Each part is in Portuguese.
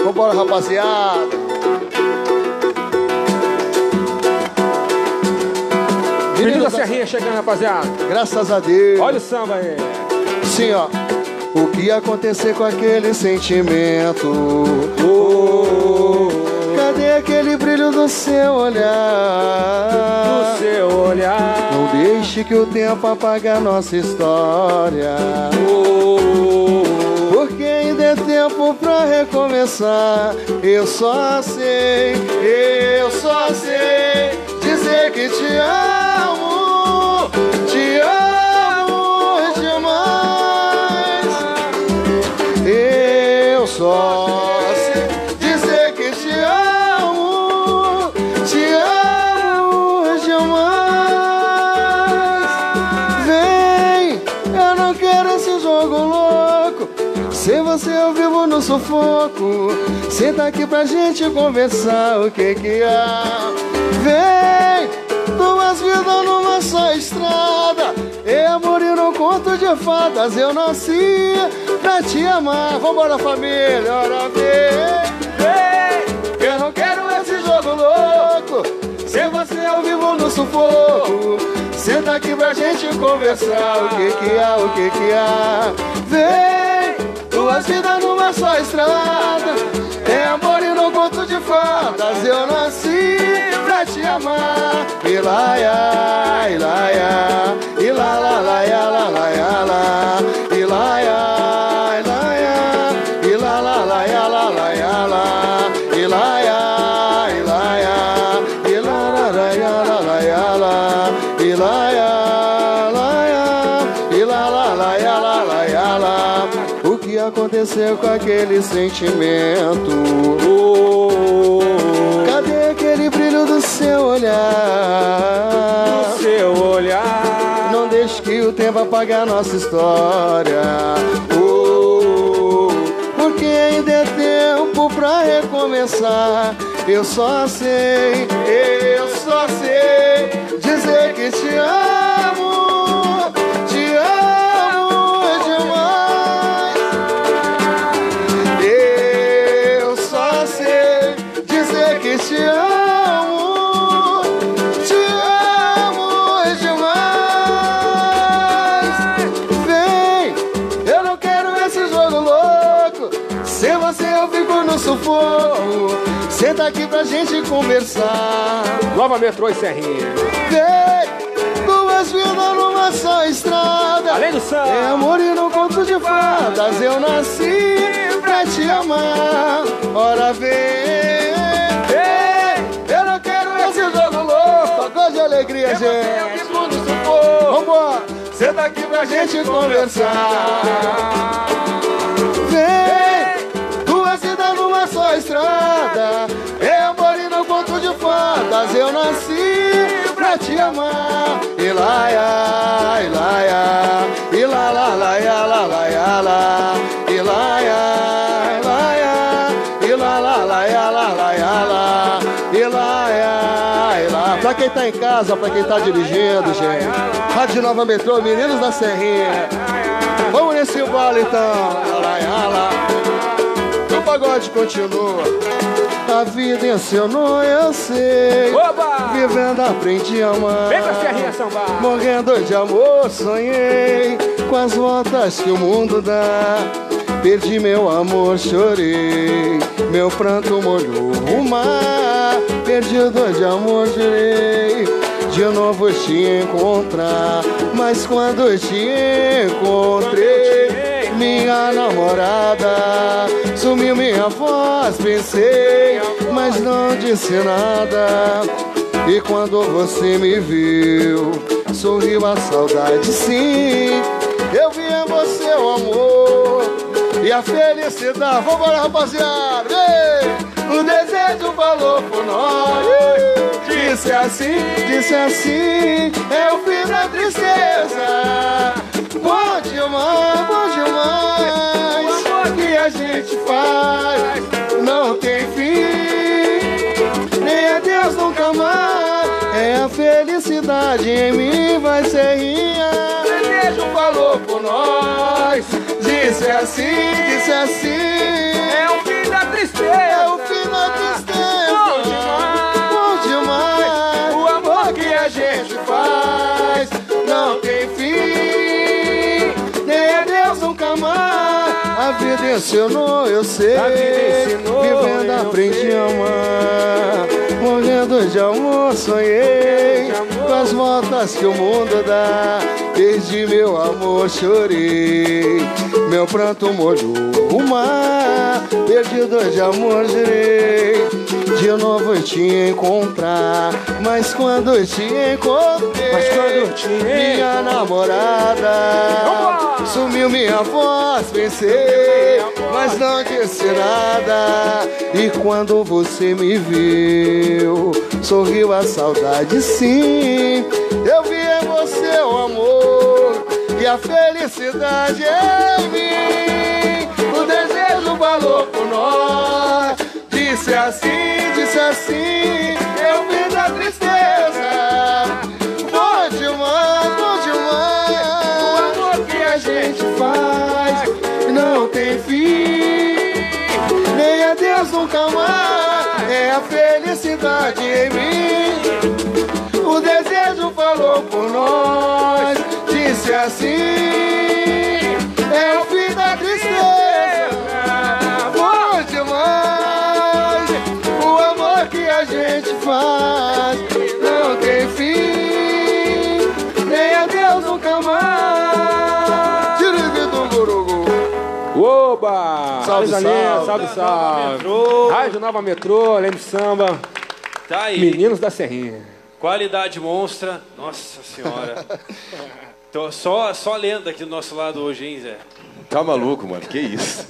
Vambora, rapaziada. Menino da Serrinha chegando, rapaziada. Graças a Deus. Olha o samba aí. Sim, ó. O que ia acontecer com aquele sentimento? Cadê aquele brilho do seu olhar? Do seu olhar. Não deixe que o tempo apague a nossa história. Porque ainda é tempo pra recomeçar. Eu só sei dizer que te amo demais. Eu só sei dizer que te amo demais. Vem, eu não quero esse jogo louco. Sem você eu vivo no sufoco. Senta aqui pra gente conversar. O que que há? Vem, duas vidas numa só estrada. É amor e não conto de fadas. Eu nasci pra te amar. Vambora, família, ora vem. Eu não quero esse jogo louco. Sem você eu vivo no sufoco. Senta aqui pra gente conversar. O que que há, o que que há? Vem, duas vidas numa só estrada. É amor e não conto de fadas. Eu nasci pra te amar. Ilaia, ilaia, ilala, laia, la, laia, la. Ilaia, ilaia, ilala, laia, la, laia, la. Ilaia, ilaia, ilala, laia, la, laia, la. Ilaia, laia, ilala, laia, la, laia, la. O que aconteceu com aquele sentimento? Cadê aquele brilho do seu olhar? Do seu olhar. Não deixe que o tempo apague a nossa história. Porque ainda é tempo pra recomeçar. Eu só sei dizer que te amo demais. Eu só sei dizer que te amo demais. Vem, eu não quero esse jogo louco. Sem você eu fico no sufoco. Senta aqui pra gente conversar. Nova Metrô e Serrinha. Vem, duas vidas numa só estrada. Além do samba. É amor e não conto de fadas. Eu nasci pra te amar. Ora vem. Eu não quero esse jogo louco. Tocou de alegria, gente. Vambora. Senta aqui pra gente conversar. Vem, duas vidas numa só estrada. É amor e não conto de fadas. Eu nasci pra te amar. Ilaia, ilaia, ilala, laia, la, laia, la. Ilaia, ilaia, ilala, laia, la, laia, la. Ilaia, ilaia. Pra quem tá em casa, pra quem tá dirigindo, gente. Rádio Nova Metrô, meninos da Serrinha. Vamos nesse embalo então. Ilaia, la. O pagode continua. A vida ensinou, eu sei. Oba! Vivendo aprendi a amar. Vem pra Serrinha sambar. Morrendo de amor sonhei com as voltas que o mundo dá. Perdi meu amor, chorei. Meu pranto molhou o mar. Perdido de amor, jurei de novo te encontrar. Mas quando te encontrei, minha namorada, sumiu minha voz, pensei, mas não disse nada. E quando você me viu, sorriu a saudade, sim. Eu vi em você o amor e a felicidade. Vambora, rapaziada! Ei! O desejo falou por nós. Disse assim, é o fim da tristeza. Bom demais, bom demais. O amor que a gente faz não tem fim, nem adeus nunca mais. É a felicidade em mim, vai ser rinha. O desejo falou por nós. Disse assim, é o fim da tristeza. A vida ensinou, eu sei. A vida ensinou, vivendo eu aprendi sei. a amar. Morrendo de amor sonhei. Com as voltas que o mundo dá. Perdi meu amor, chorei. Meu pranto molhou o mar. Perdido de amor, girei. De novo eu te encontrar. Mas quando eu te encontrei, minha namorada, sumiu minha voz, pensei, mas não disse nada. E quando você me viu, sorriu a saudade, sim. Eu vi em você o amor e a felicidade em mim. O desejo falou por nós. Disse assim, eu vi da tristeza. Bom demais. O amor que a gente faz não tem fim, nem adeus nunca mais. É a felicidade em mim. O desejo falou por nós. Disse assim, é o fim da tristeza. Bom demais. O amor que a gente faz não tem fim, nem adeus nunca mais. Tirivido Gurugu. Oba! Salve, Coisa linda, salve. salve. Rádio Nova Metrô, além do samba. Tá aí. Meninos da Serrinha. Qualidade monstra. Nossa senhora. Tô só lenda aqui do nosso lado hoje, hein, Zé? Tá maluco, mano? Que isso?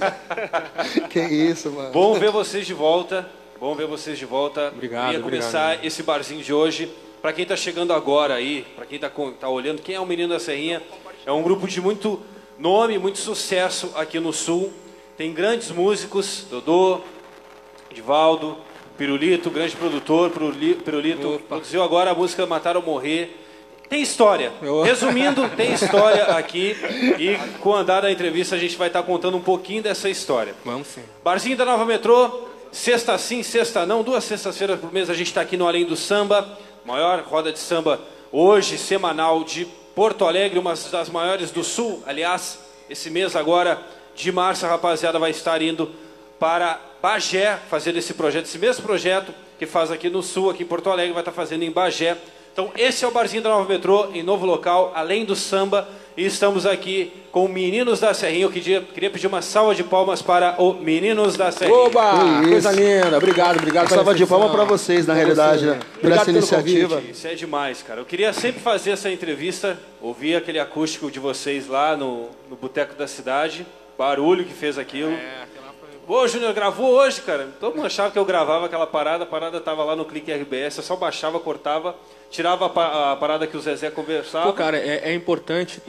Que isso, mano. Bom ver vocês de volta. Bom ver vocês de volta. Obrigado, Queria começar obrigado. esse barzinho de hoje. Para quem tá chegando agora aí, para quem tá olhando, quem é o Menino da Serrinha? É um grupo de muito nome, muito sucesso aqui no Sul. Tem grandes músicos, Dodô, Divaldo, Pirulito, grande produtor. Pirulito produziu agora a música Matar ou Morrer. Tem história. Resumindo, tem história aqui. E com o andar da entrevista a gente vai estar contando um pouquinho dessa história. Vamos sim. Barzinho da Nova Metrô, sexta sim, sexta não. 2 sextas-feiras por mês a gente está aqui no Além do Samba. Maior roda de samba hoje, semanal, de Porto Alegre, uma das maiores do Sul. Aliás, esse mês agora, de março, a rapaziada vai estar indo para Bagé, fazer esse projeto. Esse mesmo projeto que faz aqui no Sul, aqui em Porto Alegre, vai estar fazendo em Bagé. Então esse é o Barzinho da Nova Metrô, em novo local, Além do Samba. E estamos aqui com Meninos da Serrinha. Eu queria pedir uma salva de palmas para o Meninos da Serrinha. Oba! Que Coisa isso. linda. Obrigado pela Salva de recepção. palmas pra vocês, na Pra realidade, você. né? Por Obrigado essa pelo iniciativa. convite. Isso é demais, cara. Eu queria sempre fazer essa entrevista, ouvir aquele acústico de vocês lá no Boteco da Cidade, barulho que fez aquilo. Ô, Júnior, gravou hoje, cara? Todo mundo achava que eu gravava aquela parada, a parada tava lá no Clique RBS, eu só baixava, cortava, tirava a parada que o Zezé conversava. Pô, cara, é importante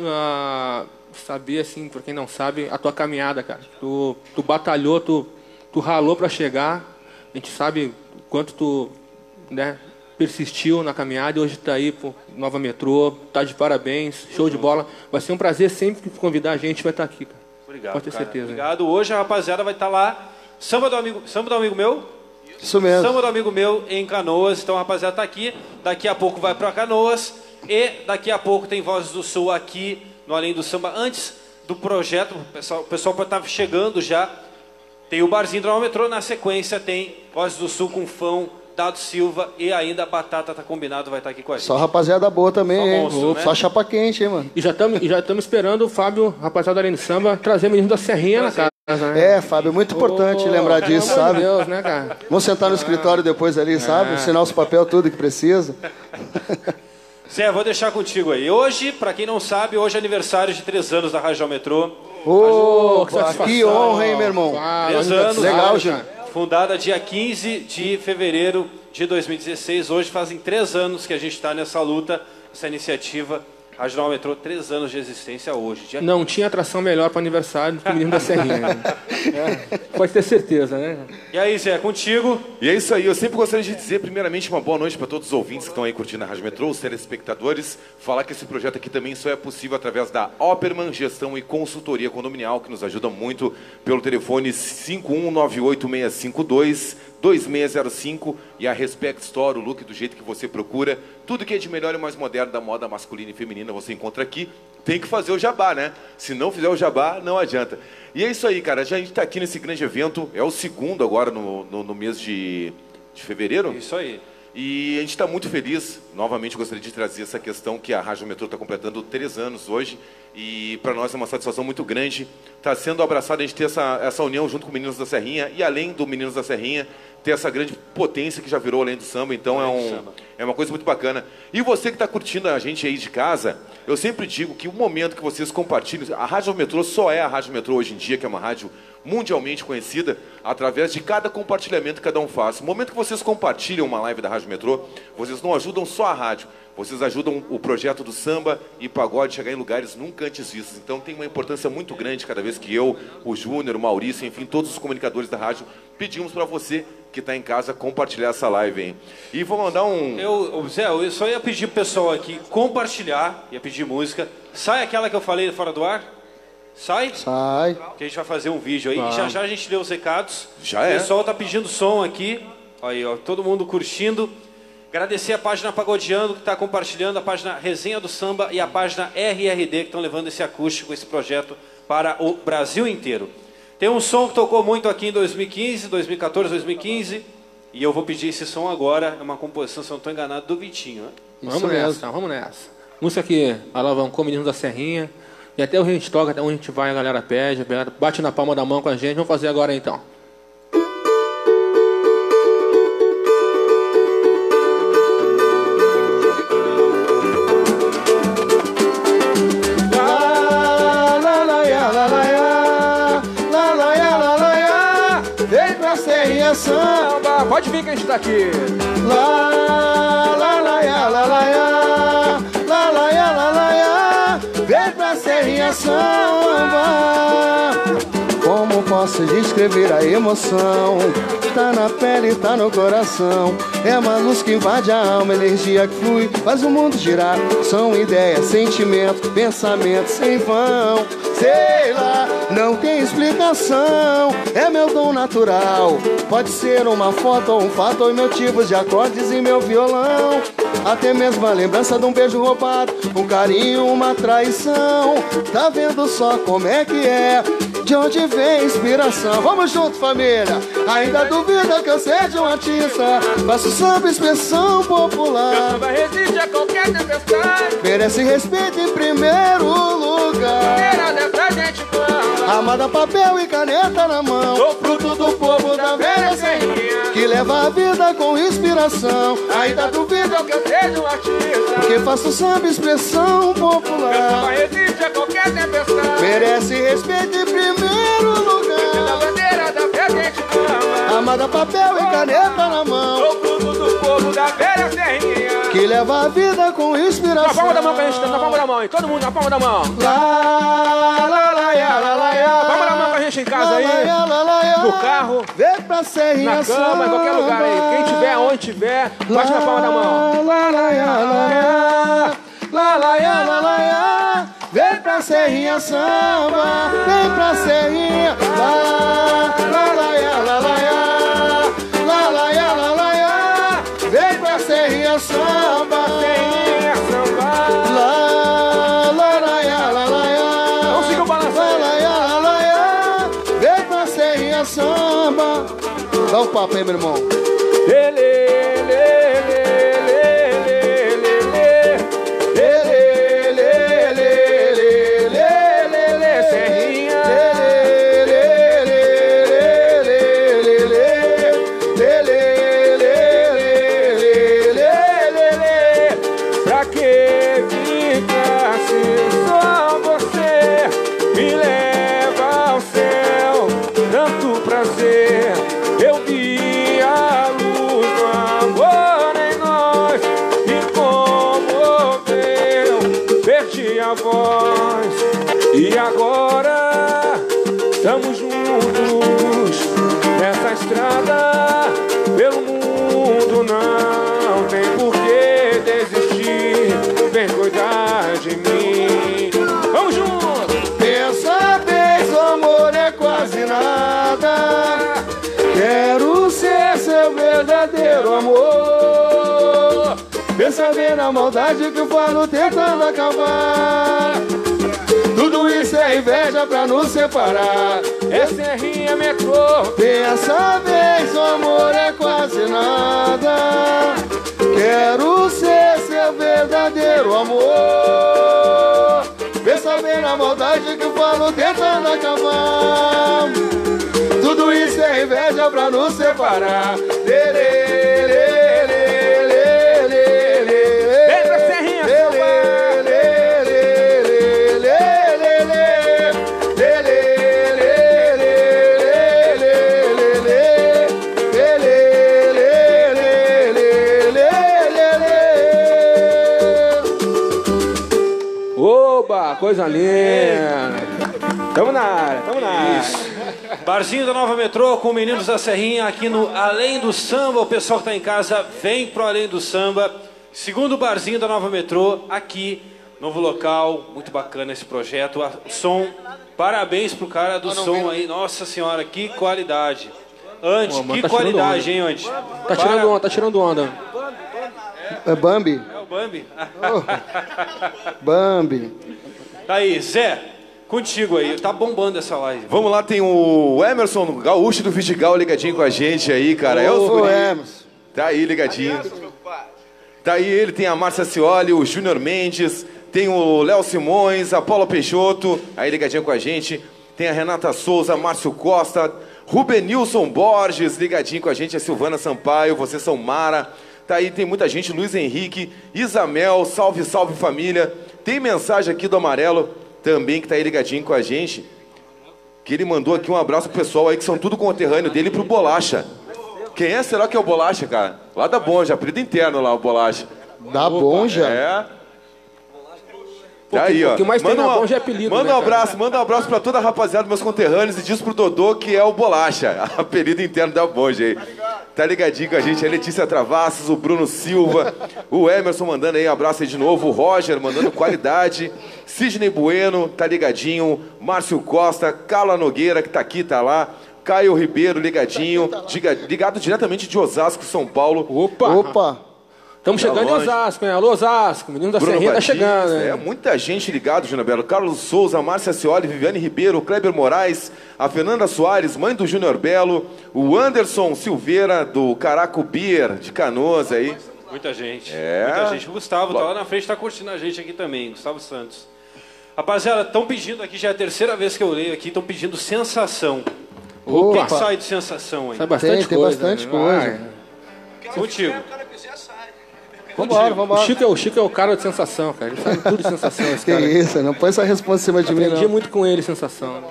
saber, assim, pra quem não sabe, a tua caminhada, cara. Tu batalhou, tu ralou pra chegar. A gente sabe o quanto tu, né, persistiu na caminhada e hoje tá aí, pô, Nova Metrô, tá de parabéns, show de bola. Vai ser um prazer sempre que tu convidar a gente, vai estar aqui, cara. Obrigado, Pode ter cara. certeza. Obrigado. Hoje a rapaziada vai estar lá. Samba do amigo meu? Isso mesmo. Samba do amigo meu em Canoas. Então a rapaziada tá aqui. Daqui a pouco vai para Canoas. E daqui a pouco tem Vozes do Sul aqui no Além do Samba. Antes do projeto, o pessoal pode estar chegando já. Tem o Barzinho do Nova Metrô. Na sequência tem Vozes do Sul com Fão, Dado Silva e ainda a Batata tá combinado, vai estar aqui com a gente. Só rapaziada boa também, Só hein? monstro, né? Só chapa quente, hein, mano? E já estamos esperando o Fábio, rapaziada além do samba, trazer o menino da Serrinha na casa, né? É, Fábio, é muito importante Ô, lembrar disso, pelo amor de sabe? Deus, né, cara? Vamos sentar no escritório depois ali, sabe? Assinar os papéis, tudo que precisa. Zé, vou deixar contigo aí. Hoje, pra quem não sabe, hoje é aniversário de 3 anos da Rádio Metrô. Ô, que satisfação. que honra, hein, meu irmão? Ah, 3 aniversário, anos. Legal, cara. Júnior. Fundada dia 15 de fevereiro de 2016. Hoje fazem 3 anos que a gente está nessa luta, essa iniciativa. Rádio Nova Metrô, 3 anos de existência hoje. Dia... Não tinha atração melhor para aniversário do que o menino da Serrinha. Né? Pode ter certeza, né? E aí, Zé, contigo? E é isso aí, eu sempre gostaria de dizer, primeiramente, uma boa noite para todos os ouvintes que estão aí curtindo a Rádio Metrô, os telespectadores. Falar que esse projeto aqui também só é possível através da Opperman Gestão e Consultoria Condominial, que nos ajuda muito pelo telefone 5198652 2605 e a Respect Store, o look do jeito que você procura. Tudo que é de melhor e mais moderno da moda masculina e feminina você encontra aqui. Tem que fazer o jabá, né? Se não fizer o jabá, não adianta. E é isso aí, cara. Já a gente está aqui nesse grande evento. É o segundo agora no mês de fevereiro. Isso aí. E a gente está muito feliz. Novamente, gostaria de trazer essa questão que a Rádio Metrô está completando 3 anos hoje. E para nós é uma satisfação muito grande. Está sendo abraçado a gente ter essa união junto com o Meninos da Serrinha. E além do Meninos da Serrinha, ter essa grande potência que já virou Além do Samba. Então é uma coisa muito bacana. E você que está curtindo a gente aí de casa, eu sempre digo que o momento que vocês compartilham... A Rádio Metrô só é a Rádio Metrô hoje em dia, que é uma rádio mundialmente conhecida, através de cada compartilhamento que cada um faz. No momento que vocês compartilham uma live da Rádio Metrô, vocês não ajudam só a rádio, vocês ajudam o projeto do samba e pagode chegar em lugares nunca antes vistos. Então tem uma importância muito grande cada vez que eu, o Júnior, o Maurício, enfim, todos os comunicadores da rádio, pedimos para você que está em casa compartilhar essa live, hein? E vou mandar Zé, eu só ia pedir pro pessoal aqui compartilhar, ia pedir música. Sai aquela que eu falei fora do ar? Sai? Sai. Que a gente vai fazer um vídeo aí. E já a gente lê os recados. Já é. O pessoal tá pedindo som aqui. Aí, ó, todo mundo curtindo. Agradecer a página Pagodeando, que está compartilhando, a página Resenha do Samba e a página RRD, que estão levando esse acústico, esse projeto para o Brasil inteiro. Tem um som que tocou muito aqui em 2015, 2014, 2015. E eu vou pedir esse som agora. É uma composição, se eu não estou enganado, do Vitinho, né? Vamos nessa. Música que alavancou Meninos da Serrinha. E até o a gente toca, até onde a gente vai, a galera pede, bate na palma da mão com a gente. Vamos fazer agora então. Vem pra Serrinha Samba. Pode vir que a gente tá aqui. Vem pra Serrinha Samba. Como posso descrever a emoção? Tá na pele, tá no coração. É uma luz que invade a alma, energia que flui, faz o mundo girar. São ideias, sentimentos, pensamentos em vão. Sei lá, não tem explicação. É meu dom natural. Pode ser uma foto ou um fato, ou motivos de acordes em meu violão. Até mesmo a lembrança de um beijo roubado, um carinho, uma traição. Tá vendo só como é que é? De onde vem a inspiração? Vamos junto, família. Ainda duvida que eu seja um artista. Faço samba, expressão popular. Meu samba resiste a qualquer tempestade. Merece respeito em primeiro lugar. Primeira dessa gente fala. Amada, papel e caneta na mão. Sou fruto do povo da velha serrinha, que leva a vida com inspiração. Ainda duvida que eu seja um artista. Que faço samba, expressão popular. Meu samba resiste a qualquer tempestade. Merece respeito em primeiro lugar. Da bandeira da fé que a gente ama. Amada, papel e caneta na mão. Sou fruto do povo da velha serrinha, que leva a vida com inspiração. na palma da mão pra gente, na palma da mão, hein? Todo mundo na palma da mão. Lá, lá, lá, ya, lá, lá, ya. Palma da mão pra gente em casa aí, no carro, vem pra Serrinha na cama, em qualquer lugar aí. Quem tiver, onde tiver, bate na palma da mão. Lá, lá, ya, lá, ya. Lá, lá, ya, lá, lá, ya. Vem pra Serrinha Samba, vem pra Serrinha. Lá, lá, lá, ya, lá, lá, ya. Lá, lá, ya, lá, lá, ya. Vem pra Serrinha Samba, Serrinha Samba. lá, lá, lá, ya, lá, lá, ya. Vamos seguir o balanço Lá, aí. lá, ya, lá, ya. Vem pra Serrinha Samba. Dá um papo aí, meu irmão. Lê, lê, lê, lê, lê, lê, lê, lê. Lê, lê, lê, lê, lê, lê, lê, Serrinha. Lê, lê, lê, lê, lê, lê, lê, lê, lê, lê, lê, lê, lê. Pra que ficar se só você me leva ao céu? Tanto prazer, eu vi a luz do amor em nós e comoveu, perdi a voz e agora estamos juntos nessa estrada pelo mundo. Não tem por que desistir, vem cuidar de mim. Vamos juntos! Pensa bem, o amor é quase nada. verdadeiro amor. Pensa bem na maldade que eu falo tentando acabar. Tudo isso é inveja pra nos separar. É serrinha, metrô. Dessa vez o amor é quase nada. Quero ser seu verdadeiro amor. Pensa bem na maldade que eu falo tentando acabar. Tudo isso é inveja pra nos separar. Vem pra serrinha, Oba, coisa linda. Tamo na área, tamo na área. Barzinho da Nova Metrô com Meninos da Serrinha aqui no Além do Samba. O pessoal que tá em casa, vem pro Além do Samba. Segundo barzinho da Nova Metrô, aqui, novo local, muito bacana esse projeto. Som, parabéns pro cara do som aí. Nossa senhora, que qualidade. Antes, que tá qualidade, hein, Antes? Tá tirando onda. É Bambi? É o Bambi. Bambi. Tá aí, Zé, contigo aí. Tá bombando essa live. Vamos lá, tem o Emerson Gaúcho do Vidigal ligadinho com a gente aí, cara. É os Ô, guri. Emerson. Tá aí ligadinho. Tá aí ele, tem a Márcia Cioli, o Júnior Mendes, tem o Léo Simões, a Paula Peixoto, aí ligadinho com a gente. Tem a Renata Souza, Márcio Costa, Rubenilson Borges, ligadinho com a gente, a Silvana Sampaio, vocês são Mara. Tá aí, tem muita gente, Luiz Henrique, Isamel, salve, salve família. Tem mensagem aqui do Amarelo, também que tá aí ligadinho com a gente, que ele mandou aqui um abraço pro pessoal aí, que são tudo conterrâneo dele, pro Bolacha. Quem é? Será que é o Bolacha, cara? Lá da Bonja, apelido interno lá, o Bolacha. Da Bonja? É. Tá aí, ó. O que mais tem na Bonja é apelido, manda né, um abraço, manda um abraço pra toda a rapaziada, meus conterrâneos, e diz pro Dodô que é o Bolacha, apelido interno da Bonja aí. Tá ligadinho com a gente, a Letícia Travassos, o Bruno Silva, o Emerson mandando aí um abraço aí de novo, o Roger mandando qualidade, Sidney Bueno, tá ligadinho, Márcio Costa, Carla Nogueira, que tá aqui, tá lá, Caio Ribeiro, ligadinho, ligado diretamente de Osasco, São Paulo. Opa. Estamos chegando em Osasco, hein? Alô, Osasco. Menino da Bruno Serrinha tá Batista, chegando, hein? muita gente ligado, Júnior Belo. Carlos Souza, Márcia Cioli, Viviane Ribeiro, Kleber Moraes, a Fernanda Soares, mãe do Júnior Belo, o Anderson Silveira, do Caraco Beer, de Canoas aí. Muita gente, É. muita gente. O Gustavo tá lá na frente, tá curtindo a gente aqui também, Gustavo Santos. Rapaziada, estão pedindo aqui, já é a terceira vez que eu leio aqui, estão pedindo sensação. O que sai de sensação aí? Sai bastante Tem coisa. bastante né? coisa. Contigo. Vambora, vambora. O Chico é o cara de sensação, cara. Ele sabe tudo de sensação, esse Que cara. isso, não põe essa resposta em cima de mim, Aprendi não. muito com ele, sensação.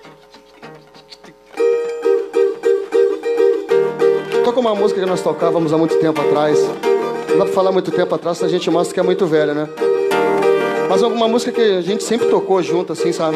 Toca uma música que nós tocávamos há muito tempo atrás. Não dá pra falar muito tempo atrás, a gente mostra que é muito velha, né? Mas alguma música que a gente sempre tocou junto, assim, sabe?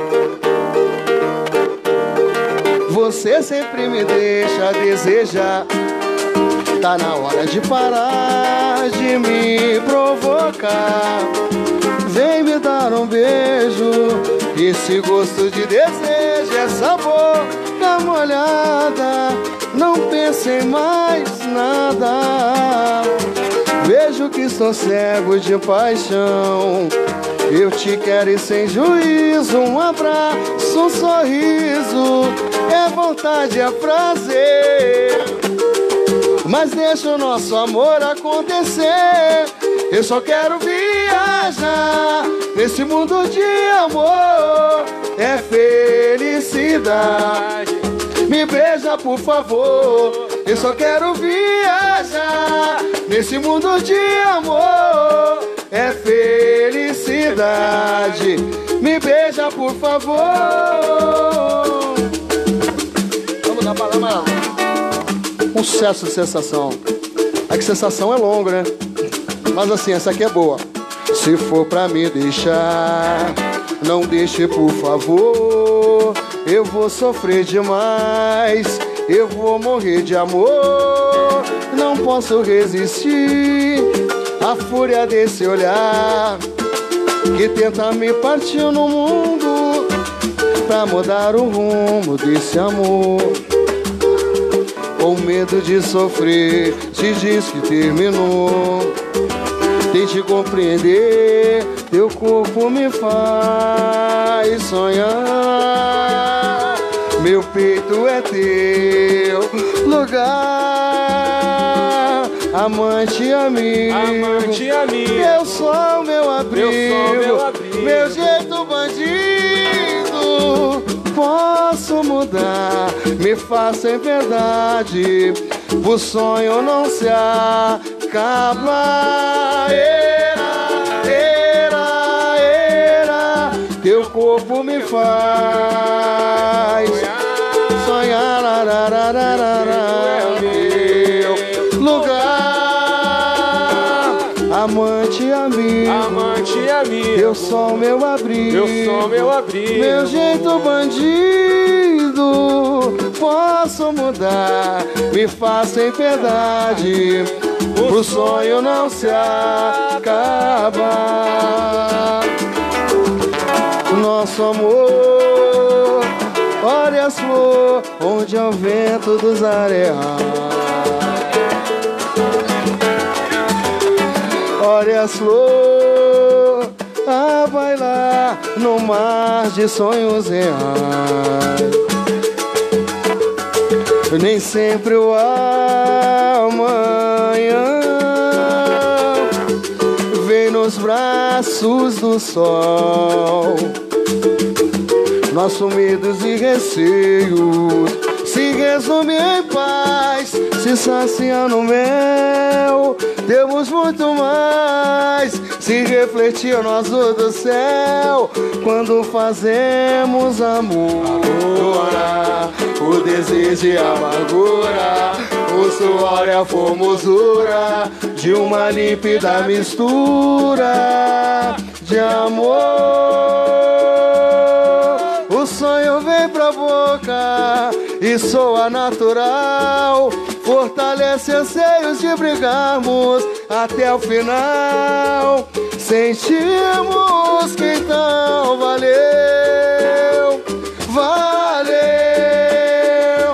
Você sempre me deixa desejar. Tá na hora de parar de me provocar. Vem me dar um beijo. Esse gosto de desejo, essa boca molhada. Não pense em mais nada. Vejo que estou cego de paixão. Eu te quero e sem juízo. Um abraço, um sorriso. É vontade, é prazer. Mas deixa o nosso amor acontecer. Eu só quero viajar nesse mundo de amor. É felicidade. Me beija, por favor. Eu só quero viajar nesse mundo de amor. É felicidade. Me beija, por favor. Vamos dar pra lá, um sucesso de sensação. É que sensação é longo, né? Mas assim, essa aqui é boa. Se for pra me deixar, não deixe, por favor. Eu vou sofrer demais. Eu vou morrer de amor. Não posso resistir à fúria desse olhar que tenta me partir no mundo pra mudar o rumo desse amor. com medo de sofrer, te diz que terminou. Tente compreender, teu corpo me faz sonhar. Meu peito é teu lugar, amante amigo, amante amigo. Eu sou meu abrigo, meu jeito bandido. Posso mudar, me faça em verdade, o sonho não se acaba. Teu corpo me faz sonhar. Meu lugar, amante amigo, amante amigo. Eu sou meu abrigo, eu sou meu abrigo. Meu jeito bandido, posso mudar, me faça em piedade, o sonho não se acaba. Nosso amor, olha as flores, onde é o vento dos areais. Olha as flores a bailar no mar de sonhos reais. Nem sempre o amanhã vem nos braços do sol. Nossos medos e receios se resumem em paz, se sacia no mel. Temos muito mais, se refletir o nosso do céu. Quando fazemos amor, o desejo e a amargura, o suor e a formosura de uma límpida mistura de amor. O sonho vem pra boca e soa natural, fortalece anseios de brigarmos até o final. Sentimos que então valeu, valeu,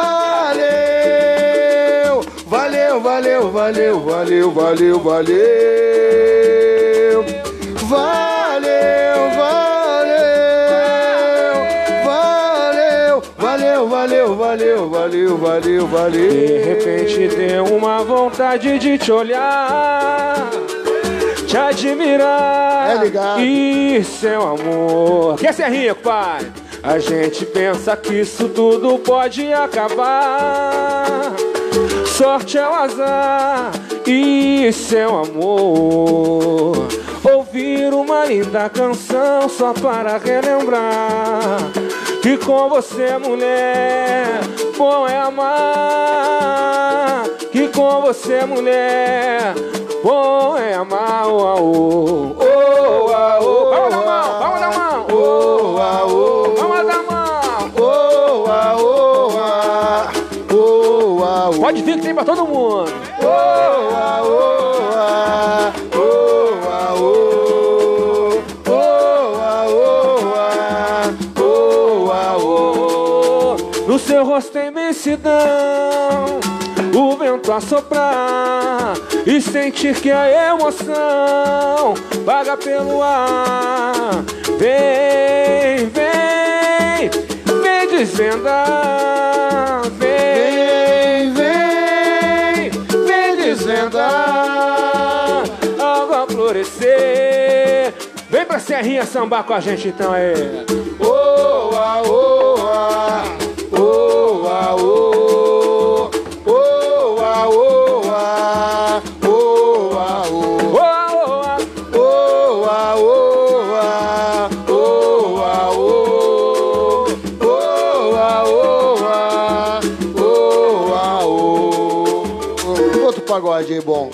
valeu, valeu, valeu, valeu, valeu, valeu, valeu, valeu, valeu, valeu, valeu, valeu, valeu. De repente deu uma vontade de te olhar, te admirar, e seu amor. Que é Serrinha, pai? A gente pensa que isso tudo pode acabar. Sorte é o azar e seu amor. Ouvir uma linda canção só para relembrar que com você, mulher, bom é amar. Que com você, mulher, bom é amar. Oh, oh, oh, oh, oh. Vamos dar mão, vamos dar mão. Oh, oh, oh. Vamos dar mão. Oh, oh, oh, oh, oh. Pode vir que tem pra todo mundo. Oh, oh, oh. No seu rosto tem imensidão, o vento a soprar, e sentir que a emoção vaga pelo ar. Vem, vem, vem desvendar. Vem, vem, vem desvendar. Algo a florescer. Vem pra Serrinha sambar com a gente então aí. Oh, ah, oh, ah. Oh, ah, oh, oh, ah, oh, ah, oh, ah, oh, oh, ah, oh, ah, oh, ah, oh, oh, ah, oh. Outro pagode bom.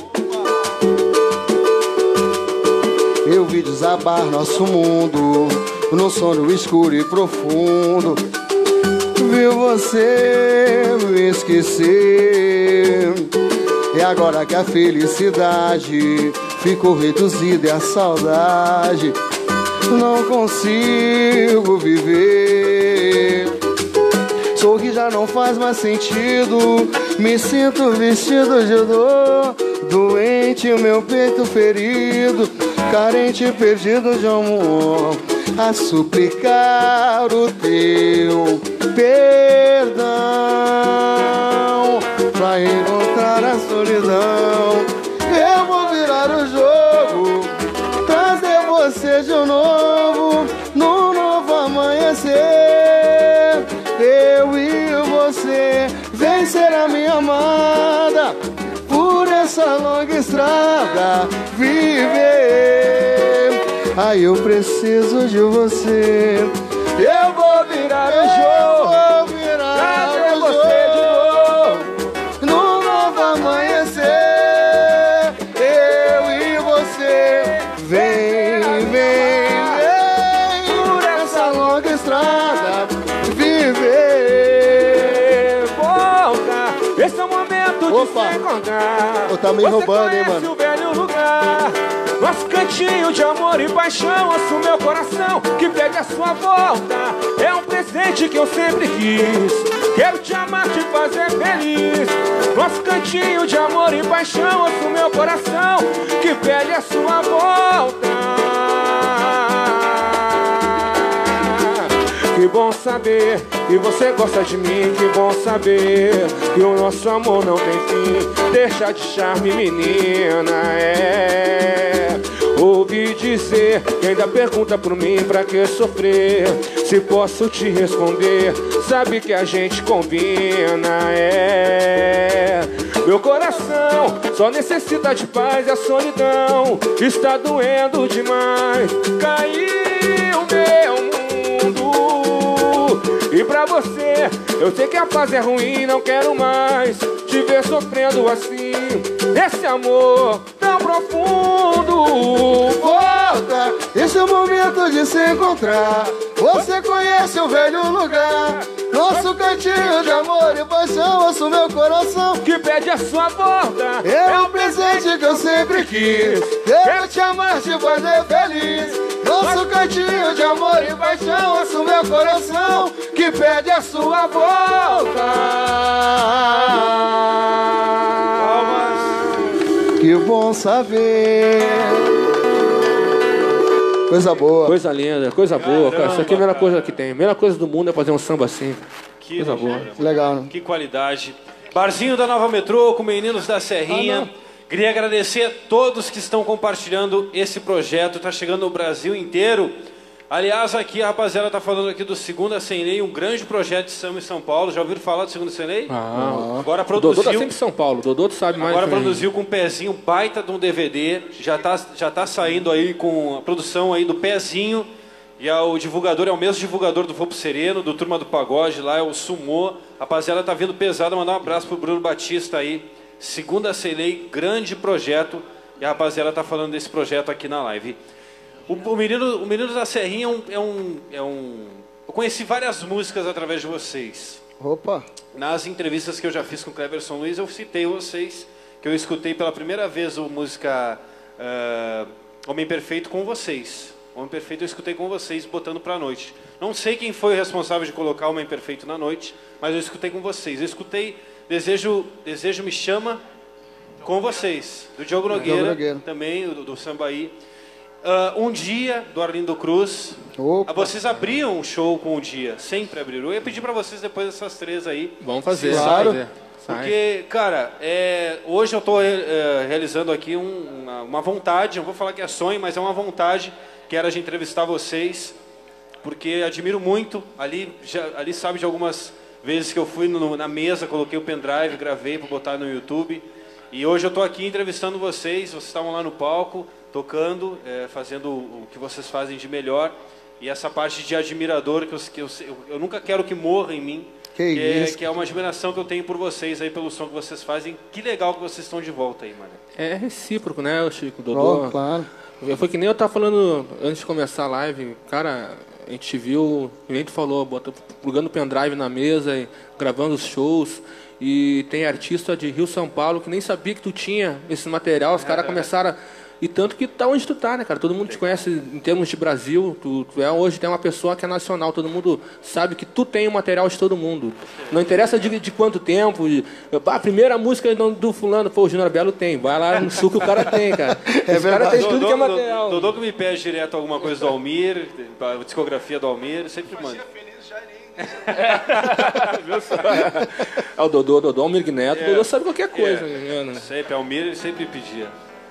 Eu vi desabar nosso mundo no sono escuro e profundo. Vi você me esquecer. E agora que a felicidade ficou reduzida e a saudade, não consigo viver. sorrir já não faz mais sentido. Me sinto vestido de dor, doente, meu peito ferido, carente, perdido de amor, a suplicar o teu perdão, pra encontrar a solidão. Eu vou virar o jogo, trazer você de novo, num novo amanhecer. Eu e você, vencer a minha amada, por essa longa estrada viver. Ai, eu preciso de você. Eu vou virar o jogo, trazer você de novo, num novo amanhecer. Eu e você, vem, vem, vem, por essa longa estrada viver. Volta, esse é o momento de se encontrar. Tá me roubando, hein, mano? O velho lugar, nosso cantinho de amor e paixão, ouço meu coração que pede a sua volta. É um presente que eu sempre quis, quero te amar, te fazer feliz. Nosso cantinho de amor e paixão, ouço meu coração que pede a sua volta. Que bom saber que você gosta de mim. Que bom saber que o nosso amor não tem fim. Deixa de charme, menina, ouvi dizer que ainda pergunta por mim, pra que sofrer? Se posso te responder, sabe que a gente combina, Meu coração só necessita de paz e a solidão está doendo demais. Caiu meu mundo. E pra você, eu sei que a paz é ruim, não quero mais te ver sofrendo assim, esse amor tão profundo. Volta, esse é o momento de se encontrar. Você conhece o velho lugar, nosso cantinho de amor e paixão, ouço meu coração que pede a sua volta. É um presente que eu sempre quis, quero te amar, te fazer feliz. Nosso cantinho de amor e paixão, ouço meu coração que pede a sua volta. Que bom saber. Coisa boa. Coisa linda, coisa boa, cara. Isso aqui é a melhor coisa que tem. A melhor coisa do mundo é fazer um samba assim. Que coisa boa. Legal, né? Que qualidade. Barzinho da Nova Metrô com Meninos da Serrinha. Queria agradecer a todos que estão compartilhando esse projeto. Está chegando no Brasil inteiro. Aliás, aqui a rapaziada está falando aqui do Segunda Sem Lei, um grande projeto de samba em São Paulo. Já ouviram falar do Segunda Sem Lei? Agora produziu. O Dodô tá sempre em São Paulo. O Dodô tu sabe mais. Agora produziu com um pezinho baita de um DVD. Já tá saindo aí com a produção aí do pezinho. E o divulgador é o mesmo divulgador do Voo Sereno, do Turma do Pagode, lá é o Sumô. Rapaziada tá vindo pesado, mandar um abraço pro Bruno Batista aí. Segunda Sem Lei, grande projeto. E a rapaziada tá falando desse projeto aqui na live. O Menino da Serrinha eu conheci várias músicas através de vocês. Opa! Nas entrevistas que eu já fiz com o Cleverson Luiz, eu citei vocês, que eu escutei pela primeira vez a música Homem Perfeito com vocês. Homem Perfeito eu escutei com vocês, botando pra noite. Não sei quem foi o responsável de colocar Homem Perfeito na noite, mas eu escutei com vocês. Eu escutei Desejo Me Chama com vocês, do Diogo Nogueira. Também, do Sambaí. Um Dia, do Arlindo Cruz. Opa. Vocês abriam um show com o Dia, sempre abriram. Eu ia pedir pra vocês depois dessas três aí. Vamos fazer, claro. Porque, cara, hoje eu estou realizando aqui uma vontade, não vou falar que é sonho, mas é uma vontade, que era de entrevistar vocês, porque admiro muito, ali sabe de algumas vezes que eu fui na mesa, coloquei o pendrive, gravei para botar no YouTube, e hoje eu estou aqui entrevistando vocês estavam lá no palco, tocando, fazendo o que vocês fazem de melhor, e essa parte de admirador que eu nunca quero que morra em mim, que é uma admiração que eu tenho por vocês aí, pelo som que vocês fazem. Que legal que vocês estão de volta aí, mano. É recíproco, né, Chico, Dodô? Claro. Foi que nem eu tava falando antes de começar a live. Cara, a gente viu, o cliente falou, plugando o pendrive na mesa e gravando os shows. E tem artista de Rio, São Paulo, que nem sabia que tu tinha esse material. Os caras começaram a E tanto que tá onde tu tá, né, cara? Todo mundo te conhece em termos de Brasil. Tu hoje tem uma pessoa que é nacional. Todo mundo sabe que tu tem o material de todo mundo. Não interessa de quanto tempo. A primeira música do fulano, pô, o Júnior Belo tem. Vai lá no sul que o cara tem, cara. Esse cara tem tudo que é material. Dodô que me pede direto alguma coisa do Almir, a discografia do Almir, sempre manda. O Dodô, Almir Neto, o Dodô sabe qualquer coisa. Sempre, Almir ele sempre pedia.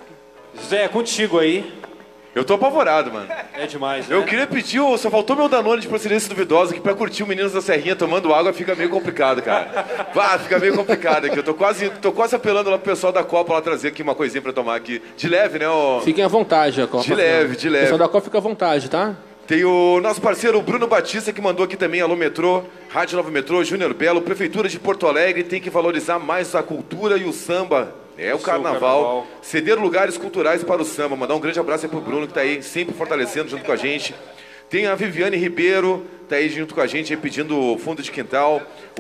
Zé, contigo aí. Eu tô apavorado, mano. É demais, né? Eu queria pedir, só faltou meu Danone de procedência duvidosa, que pra curtir o Meninos da Serrinha tomando água fica meio complicado, cara. Fica meio complicado aqui. Eu tô quase apelando lá pro pessoal da Copa lá trazer aqui uma coisinha pra tomar aqui. De leve, né? Fiquem à vontade, a Copa. De leve. O pessoal da Copa fica à vontade, tá? Tem o nosso parceiro Bruno Batista, que mandou aqui também, Alô Metrô, Rádio Novo Metrô, Júnior Belo, Prefeitura de Porto Alegre, tem que valorizar mais a cultura e o samba. O carnaval. Ceder lugares culturais para o samba. Mandar um grande abraço aí pro Bruno, que tá aí sempre fortalecendo junto com a gente. Tem a Viviane Ribeiro, tá aí junto com a gente, aí pedindo fundo de quintal.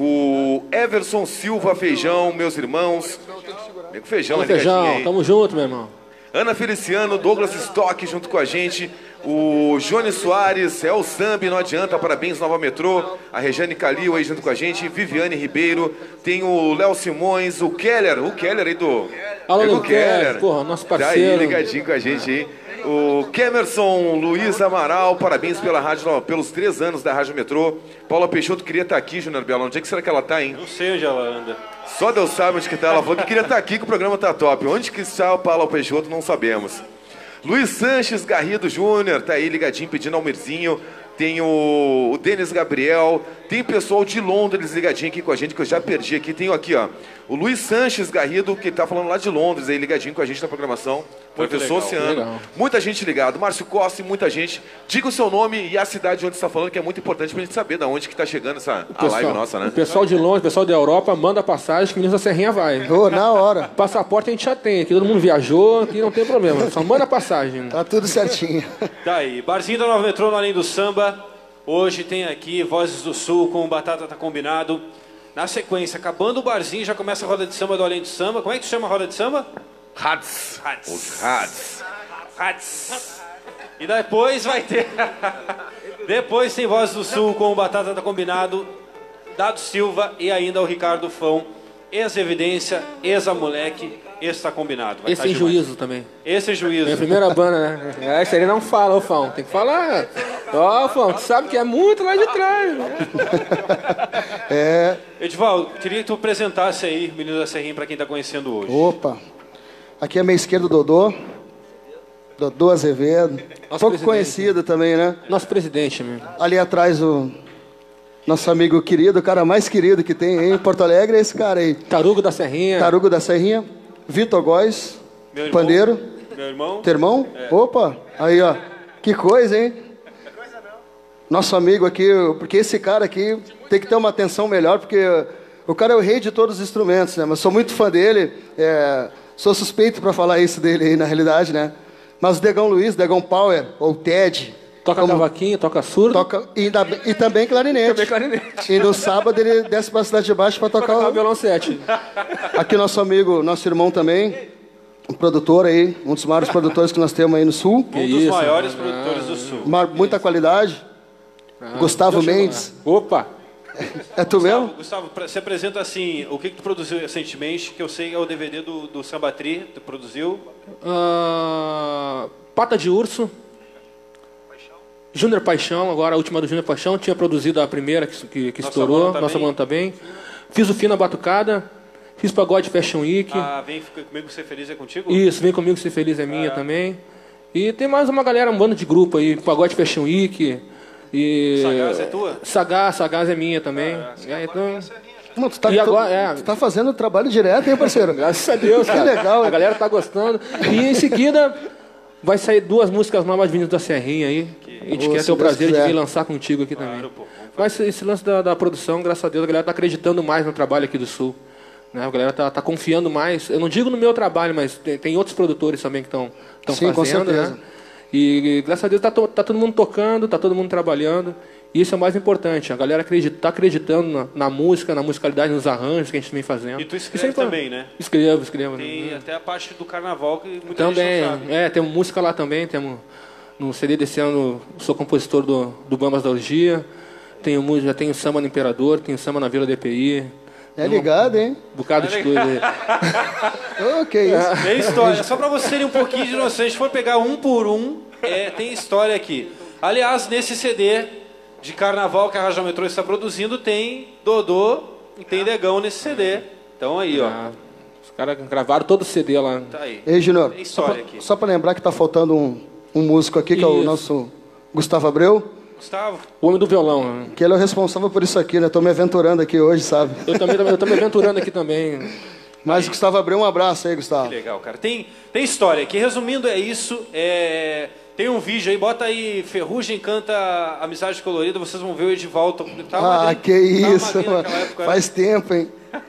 O Everson Silva Feijão, meus irmãos. Vem com feijão, Feijão, tamo junto, meu irmão. Ana Feliciano, Douglas Stock junto com a gente. O Johnny Soares, o Zambi, não adianta, parabéns, Nova Metrô. A Regiane Calil aí junto com a gente. Viviane Ribeiro. Tem o Léo Simões, o Keller aí do... Alô, Keller, porra, nosso parceiro. Tá aí, ligadinho com a gente aí. O Kemerson Luiz Amaral, parabéns pela rádio, pelos 3 anos da Rádio Metrô. Paula Peixoto queria estar aqui, Júnior Belo. Onde é que será que ela tá, hein? Não sei onde ela anda. Só Deus sabe onde que tá. Ela falou que queria estar aqui, que o programa tá top. Onde que está a Paula Peixoto, não sabemos. Luiz Sanches Garrido Júnior, tá aí ligadinho, pedindo Almirzinho. Tem o Denis Gabriel. Tem pessoal de Londres ligadinho aqui com a gente, que eu já perdi aqui. Tenho aqui, ó, o Luiz Sanches Garrido, que tá falando lá de Londres, aí ligadinho com a gente na programação. Professor Oceano. Muita gente ligado. Márcio Costa e muita gente. Diga o seu nome e a cidade onde você está falando, que é muito importante pra gente saber de onde que tá chegando a live nossa, né? O pessoal de Londres, o pessoal da Europa, manda passagem que o Meninos da Serrinha vai. Na hora. Passaporte a gente já tem. Aqui todo mundo viajou, aqui não tem problema. Só manda passagem. Tá tudo certinho. Tá aí. Barzinho da Nova Metrô no Além do Samba. Hoje tem aqui Vozes do Sul com o Batata Tá Combinado. Na sequência, acabando o barzinho, já começa a roda de samba do Além do Samba. Como é que tu chama a roda de samba? Hats. Os Hats. Hats. E depois vai ter... Depois tem Vozes do Sul com o Batata Tá Combinado, Dado Silva e ainda o Ricardo Fão. Ex-Evidência, ex-Amoleque, esse tá combinado. Vai esse em Juízo também. Esse é Juízo. Minha primeira banda, né? Esse aí não fala, ô Fão. Tem que falar. Ó, Fão, tu sabe que é muito lá de trás. Edivaldo, queria que tu apresentasse aí Menino da Serrinha pra quem tá conhecendo hoje. Opa. Aqui é a minha esquerda, Dodô. Dodô Azevedo. Pouco conhecido também, né? Nosso presidente, meu. Ali atrás o nosso amigo querido, o cara mais querido que tem aí em Porto Alegre é esse cara aí. Tarugo da Serrinha. Tarugo da Serrinha. Vitor Góes. Meu irmão, pandeiro. Meu irmão. Teu irmão? Opa. Aí, ó. Que coisa, hein? Nosso amigo aqui, porque esse cara aqui tem que ter uma atenção melhor, porque o cara é o rei de todos os instrumentos, né? Mas sou muito fã dele. Sou suspeito para falar isso dele aí, na realidade, né? Mas o Degão Luiz, Degão Power, ou Ted... Toca cavaquinho, toca surdo. E também clarinete. Também clarinete. E no sábado ele desce para a Cidade de Baixo para tocar o violoncete. Aqui nosso amigo, nosso irmão também, um produtor aí, um dos maiores produtores que nós temos aí no Sul. Um dos maiores produtores do Sul. Muita qualidade. Gustavo Mendes. Opa! É tu mesmo? Gustavo, se apresenta assim, o que tu produziu recentemente, que eu sei é o DVD do Samba Tri, tu produziu? Pata de Urso. Júnior Paixão, agora a última do Júnior Paixão, tinha produzido a primeira que estourou, Nossa Mano Tá Bem. Fiz o Fina Batucada, fiz Pagode Fashion Week. Vem comigo ser feliz é contigo? Isso, Vem Comigo Ser Feliz é minha também. E tem mais uma galera, um bando de grupo aí, Pagode Fashion Week. E... Sagaz é tua? Sagaz é minha também. Então... Mano, tu tá fazendo trabalho direto, hein, parceiro? Graças a Deus, cara. Que legal. A galera tá gostando. E em seguida... Vai sair 2 músicas novas vindas da Serrinha aí. A gente quer ter o prazer de vir lançar contigo aqui também. Mas esse lance da produção, graças a Deus, a galera está acreditando mais no trabalho aqui do Sul. Né? A galera tá confiando mais. Eu não digo no meu trabalho, mas tem outros produtores também que estão fazendo. Com certeza. Né? E graças a Deus tá todo mundo tocando, tá todo mundo trabalhando. Isso é o mais importante, a galera tá acreditando na música, na musicalidade, nos arranjos que a gente vem fazendo. E tu escreve também, né? Escrevo. Tem até a parte do carnaval que muita também, gente não sabe. temos música lá também, temos no CD desse ano, sou compositor do Bambas da Orgia, já tenho samba no Imperador, tenho samba na Vila DPI. É ligado, hein? Bocado de coisa aí. Que isso. Tem história, só para vocês terem um pouquinho de noção, se a gente for pegar um por um, tem história aqui. Aliás, nesse CD de carnaval que a Rádio Metrô está produzindo, tem Dodô e tem Degão nesse CD. Então aí, ó. Os caras gravaram todo o CD lá. Tá aí. Ei, Junior, Tem história aqui. só pra lembrar que tá faltando um músico aqui, que é o Isso. nosso Gustavo Abreu, Gustavo, O homem do violão. Né? que ele é o responsável por isso aqui, né? Tô me aventurando aqui hoje, sabe? Eu tô me aventurando aqui também. Mas Gustavo Abreu, um abraço aí, Gustavo. que legal, cara. Tem história aqui. Resumindo, é isso. Tem um vídeo aí, bota aí, Ferrugem canta Amizade Colorida, vocês vão ver o Edivaldo. Que isso, mano. Época, Faz tempo, hein?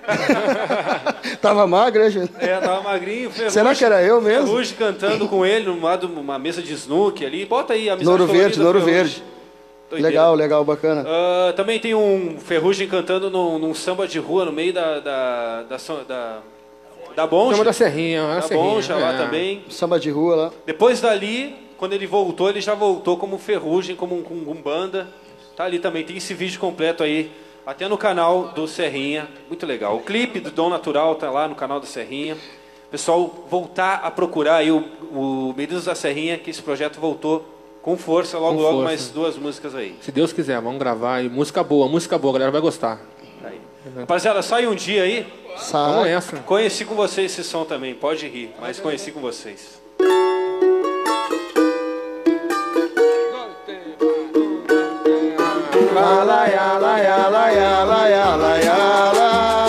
Tava magro, né, gente? Tava magrinho. Ferrugem, Será que era eu mesmo? Ferrugem cantando com ele numa mesa de snooker ali. Bota aí, Amizade Nouro Colorida. Verde, Nouro Ferrugem. Verde. Doideira. Legal, bacana. Também tem um Ferrugem cantando num samba de rua no meio da Bonja. Chama da Serrinha. Da Bonja lá também. Samba de rua lá. Depois dali, quando ele voltou, ele já voltou como Ferrugem, como um banda. Tá ali também, tem esse vídeo completo aí, até no canal do Serrinha. Muito legal. O clipe do Dom Natural tá lá no canal do Serrinha. Pessoal, voltar a procurar aí o Meninos da Serrinha, que esse projeto voltou com força, logo mais 2 músicas aí. Se Deus quiser, vamos gravar. E música boa, a galera vai gostar. Aí. Rapaziada, sai um dia aí. Vamos nessa. Conheci com vocês esse som também, pode rir, mas conheci com vocês. La la ya la ya la ya la ya la ya la.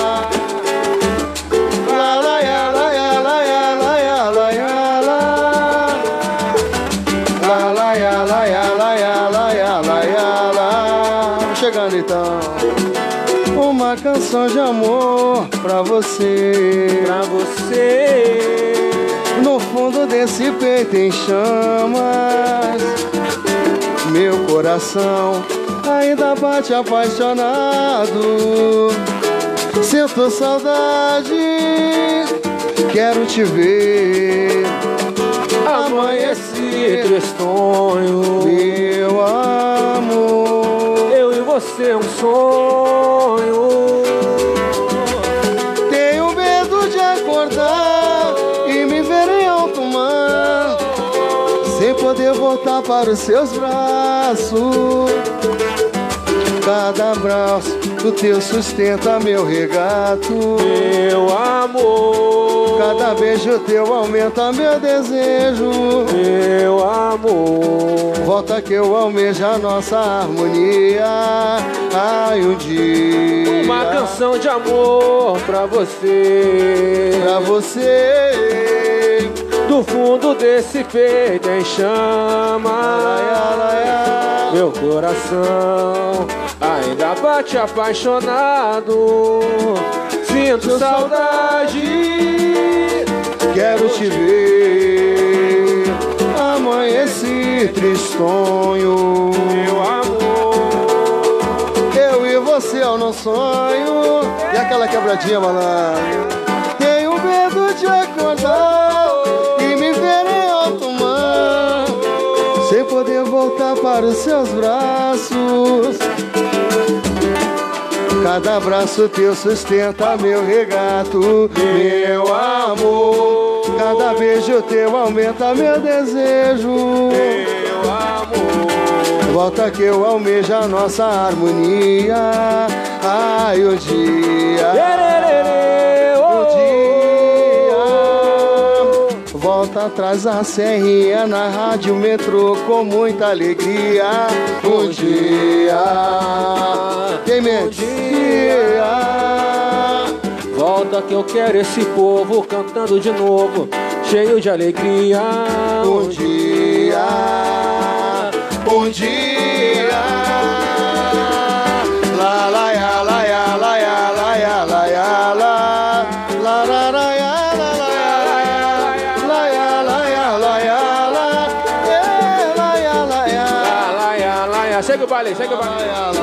La la ya la ya la ya la ya la ya la. La la ya la ya la ya la ya la ya la. Chegando então. Uma canção de amor pra você. Pra você. No fundo desse peito em chamas, meu coração ainda bate apaixonado. Sinto saudade, quero te ver. Amanheci tristonho, meu amor. eu e você um sonho. Tenho medo de acordar e me ver em alto mar, sem poder voltar para os seus braços. Cada abraço do teu sustenta meu regato. Meu amor, Cada beijo teu aumenta meu desejo. meu amor, Volta que eu almejo a nossa harmonia. Ai, um dia uma canção de amor pra você. pra você. Do fundo desse peito em chama, meu coração ainda bate apaixonado. Sinto saudade, Quero te ver. Amanheci tristonho. meu amor. Eu e você eu não sonho. E aquela quebradinha, malandro. Tenho medo de acordar e me ver em alto mar, sem poder voltar para os seus braços. Cada abraço teu sustenta meu regato, meu amor. Cada beijo teu aumenta meu desejo, Meu amor, volta que eu almejo a nossa harmonia. Ai, o dia, volta atrás a serrinha na rádio metrô com muita alegria. Um dia, quem mente? volta que eu quero esse povo cantando de novo, cheio de alegria. Um dia, um dia. La la ya la ya la ya la ya la ya la. La la la ya la la ya la ya la ya la ya la. La ya la ya. Lá, lá, lá, lá, chega o baile, segue o baile.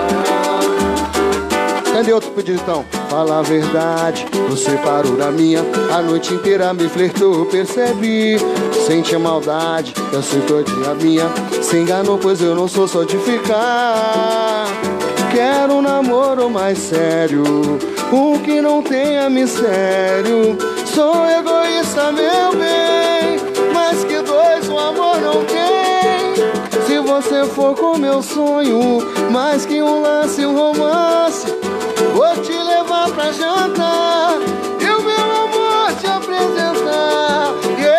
Cadê outro pedido então? Fala a verdade, você parou na minha. A noite inteira me flertou, percebi. Sente a maldade, eu sei todinha minha. Se enganou, pois eu não sou só de ficar. Quero um namoro mais sério, um que não tenha mistério. Sou egoísta, meu bem, mas que dois o amor não tem. Se você for com meu sonho, mais que um lance, um romance, vou te levar pra jantar e o meu amor te apresentar.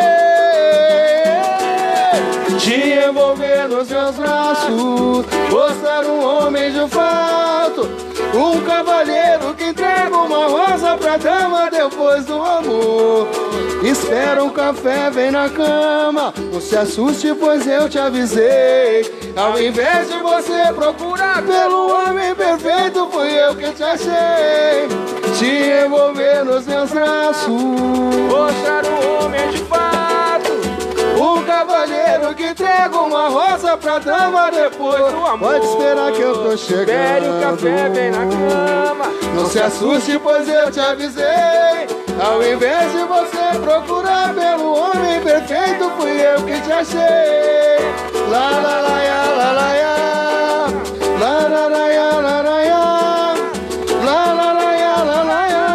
Te envolver nos meus braços, mostrar um homem de fato, um cavalheiro que entrega uma rosa pra dama depois do amor. Espera um café, vem na cama, não se assuste pois eu te avisei. Ao invés de você procurar pelo homem perfeito, fui eu que te achei. Te envolver nos meus braços, Mostrar um homem de fato, um cavalheiro que entrega uma rosa pra dama depois do amor. Pode esperar que eu tô chegando. Pede o café, vem na cama. Não se assuste, pois eu te avisei. Ao invés de você procurar pelo homem perfeito, fui eu que te achei. La la la ya, la la ya. La la la ya, la la ya. La la la ya, la la ya.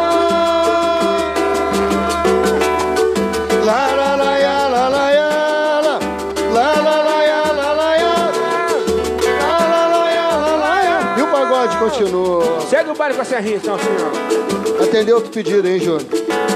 La la la ya, la la ya. La la la ya, la la ya. La la la ya, la la ya. E o pagode continua. Segue o baile com a serrinha, então, assim, ó. Atendeu outro pedido, hein, Júnior?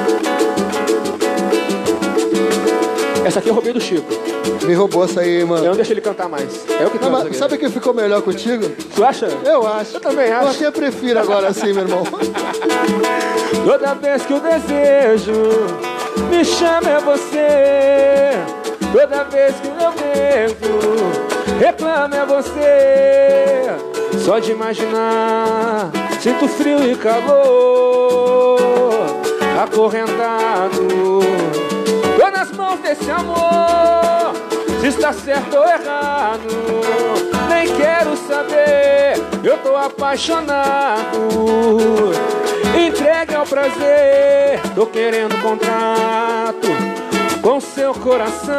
Essa aqui eu roubei do Chico. Me roubou essa aí, mano. Eu não deixo ele cantar mais. É eu que Não, canto mas sabe quem ficou melhor contigo? Tu acha? Eu acho. Eu também Eu acho. até prefiro agora assim, meu irmão. Toda vez que o desejo me chama é você. Toda vez que o meu vento reclama é você. Só de imaginar, sinto frio e calor, acorrentado. Tô nas mãos desse amor, se está certo ou errado, nem quero saber, eu tô apaixonado. Entregue ao prazer, tô querendo contrato com seu coração,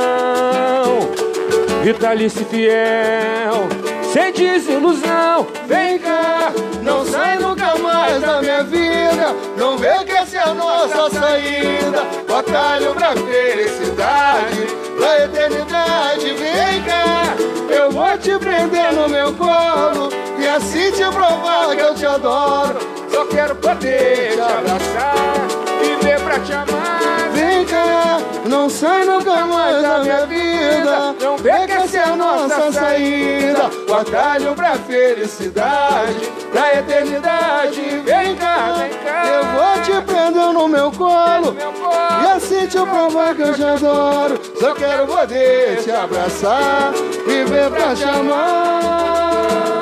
vitalício fiel, sem desilusão. Vem cá, Não sai nunca mais da minha vida. Não vê que essa é a nossa saída. Batalho pra felicidade, pra eternidade. Vem cá, eu vou te prender no meu colo e assim te provar que eu te adoro. só quero poder te abraçar, viver pra te amar. Vem cá, não sai nunca mais da minha vida. Não vê que essa é a nossa saída. O atalho pra felicidade, pra eternidade. Vem cá, eu vou te prender no meu colo e assim te provar que eu te adoro. Só quero poder te abraçar, viver pra te amar.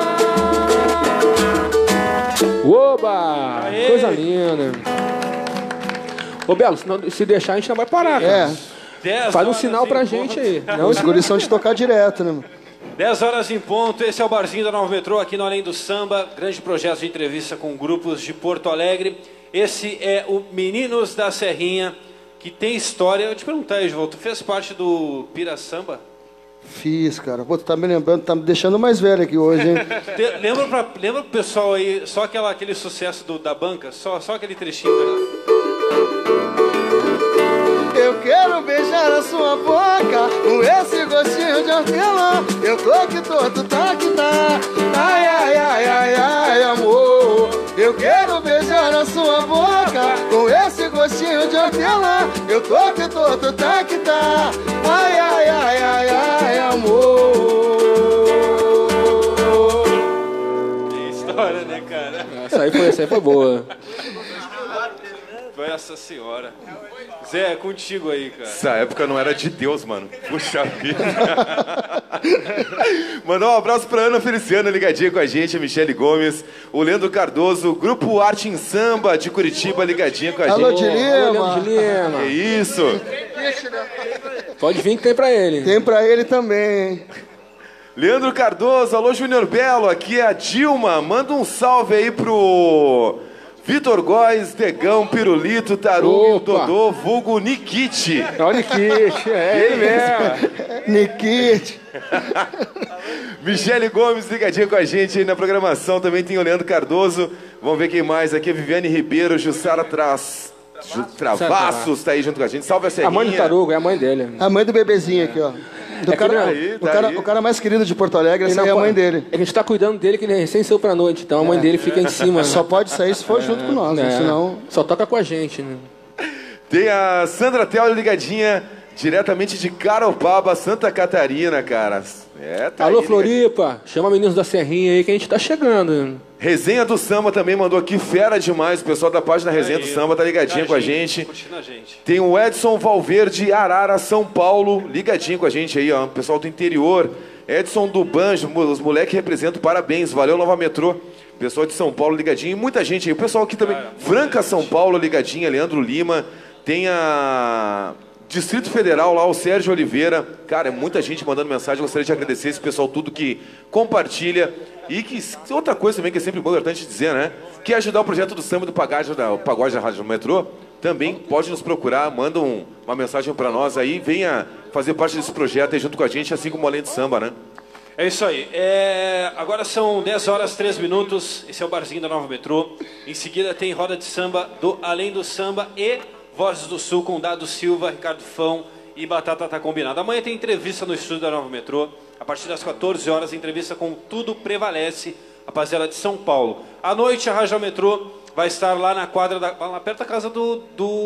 Oba! Aê! Coisa linda. Ô Belo, se deixar a gente não vai parar, cara. 10 Faz um horas sinal em pra ponto. gente aí. Não, os guris são de tocar direto, né? 10 horas em ponto, esse é o Barzinho da Nova Metrô, aqui no Além do Samba, grande projeto de entrevista com grupos de Porto Alegre. Esse é o Meninos da Serrinha, que tem história. Eu te perguntar, Edvaldo, tu fez parte do Pira Samba? Fiz, cara. Pô, tu tá me lembrando, tá me deixando mais velho aqui hoje, hein? Lembra pro pessoal aí, só aquele sucesso da banca, só aquele trechinho, né? Eu quero beijar a sua boca com esse gostinho de hortelã. Eu tô que tô, tu tá que tá. Ai, ai, ai, ai, ai, amor. Eu quero beijar a sua boca com esse gostinho de hortelã. Eu tô que tô, tu tá que tá. Ai, ai, ai, ai, ai, amor. Que história, né, cara? Essa aí foi boa. Foi essa senhora. Zé, é contigo aí, cara. Essa época não era de Deus, mano. Puxa vida. Mandar um abraço pra Ana Feliciana, ligadinha com a gente, a Michele Gomes, o Leandro Cardoso, Grupo Arte em Samba de Curitiba, ligadinha com a Alô, gente. de Lima. Alô, de Lima. Que isso? Pode vir que tem pra ele. Tem pra ele também, hein? Leandro Cardoso, alô Júnior Belo, aqui é a Dilma. Manda um salve aí pro Vitor Góes, Degão, Pirulito, Tarugo, Dodô, vulgo Nikit. Olha o Nikit, é ele mesmo. Nikit. Michele Gomes ligadinha com a gente aí na programação. Também tem o Leandro Cardoso. Vamos ver quem mais aqui. Viviane Ribeiro, Jussara Travassos tá aí junto com a gente. Salve a Serrinha. A mãe do Tarugo, é a mãe dele. A mãe do bebezinho aqui, ó. O cara mais querido de Porto Alegre, essa aí é a mãe dele. A gente tá cuidando dele, que ele recém saiu pra noite, então a mãe dele fica em cima. Só pode sair se for junto com nós, senão... Só toca com a gente, né? Tem a Sandra Théo ligadinha diretamente de Caropaba, Santa Catarina, cara. Tá alô, aí, Floripa, chama meninos da Serrinha aí que a gente tá chegando. Resenha do Samba também mandou aqui, fera demais. O pessoal da página Resenha do Samba tá ligadinho com a gente. Curtindo a gente. Tem o Edson Valverde, Arara, São Paulo, ligadinho com a gente aí, ó. Pessoal do interior. Edson do Banjo, os moleques representam, parabéns. Valeu, Nova Metrô. Pessoal de São Paulo ligadinho. E muita gente aí. O pessoal aqui também. Franca, São Paulo ligadinha. Leandro Lima. Tem a Distrito Federal lá, o Sérgio Oliveira. Cara, é muita gente mandando mensagem. Gostaria de agradecer esse pessoal tudo que compartilha. E que outra coisa também que é sempre importante dizer, né? Que é ajudar o projeto do samba e do pagode da Rádio Metrô. Também pode nos procurar, manda uma mensagem para nós aí. Venha fazer parte desse projeto aí junto com a gente, assim como Além do Samba, né? É isso aí. Agora são 10 horas 3 minutos. Esse é o barzinho da Nova Metrô. Em seguida tem roda de samba do Além do Samba e Vozes do Sul com Dado Silva, Ricardo Fão e Batata Tá Combinado. Amanhã tem entrevista no estúdio da Nova Metrô. A partir das 14 horas, entrevista com Tudo Prevalece, rapaziada de São Paulo. À noite, a Rádio Metrô vai estar lá na quadra, lá perto da casa do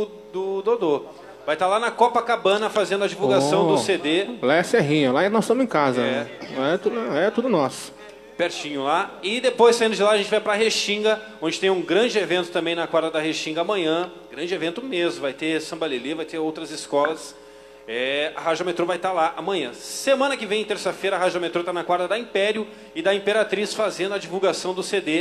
Dodô. Vai estar lá na Copacabana fazendo a divulgação do CD. Lá é Serrinha, lá nós estamos em casa. É tudo nosso. Pertinho lá. E depois, saindo de lá, a gente vai para Restinga, onde tem um grande evento também na quadra da Restinga amanhã. Grande evento mesmo. Vai ter Samba Lelê, vai ter outras escolas. A Rádio Metrô vai estar lá amanhã. Semana que vem, terça-feira, a Rádio Metrô está na quadra da Império e da Imperatriz fazendo a divulgação do CD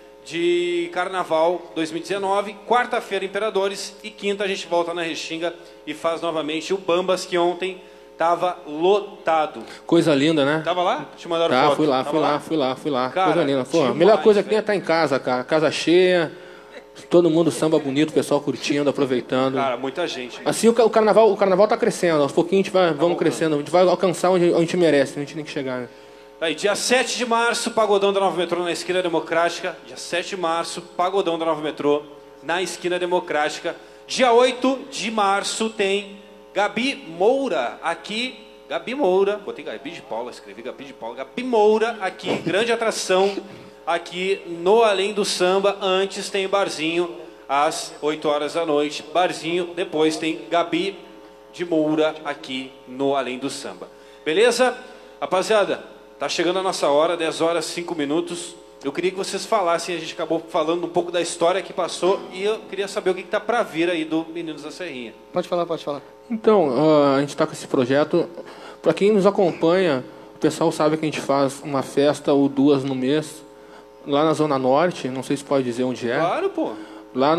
de Carnaval 2019. Quarta-feira, Imperadores. E quinta a gente volta na Restinga e faz novamente o Bambas, que ontem estava lotado. Coisa linda, né? Tava lá? Te mandaram foto? Fui lá. Cara, coisa linda. Pô, a demais, melhor coisa que tem velho. é estar em casa, cara. Casa cheia, todo mundo samba bonito, o pessoal curtindo, aproveitando. Cara, muita gente. Assim o carnaval tá crescendo, aos pouquinhos vamos crescendo, a gente vai alcançar onde a gente merece, a gente tem que chegar, né? Aí, dia 7 de março, Pagodão da Nova Metrô na Esquina Democrática. Dia 7 de março, Pagodão da Nova Metrô na Esquina Democrática. Dia 8 de março tem Gabi Moura aqui. Gabi Moura, botei Gabi de Paula, escrevi Gabi de Paula. Gabi Moura aqui, grande atração aqui no Além do Samba. Antes tem barzinho às 8 horas da noite. Barzinho, depois tem Gabi de Moura aqui no Além do Samba. Beleza? Rapaziada, tá chegando a nossa hora, 10 horas 5 minutos. Eu queria que vocês falassem, a gente acabou falando um pouco da história que passou e eu queria saber o que tá para vir aí do Meninos da Serrinha. Pode falar. Então, a gente está com esse projeto. Para quem nos acompanha, o pessoal sabe que a gente faz uma festa ou duas no mês, lá na Zona Norte, não sei se pode dizer onde é. Claro, pô. Lá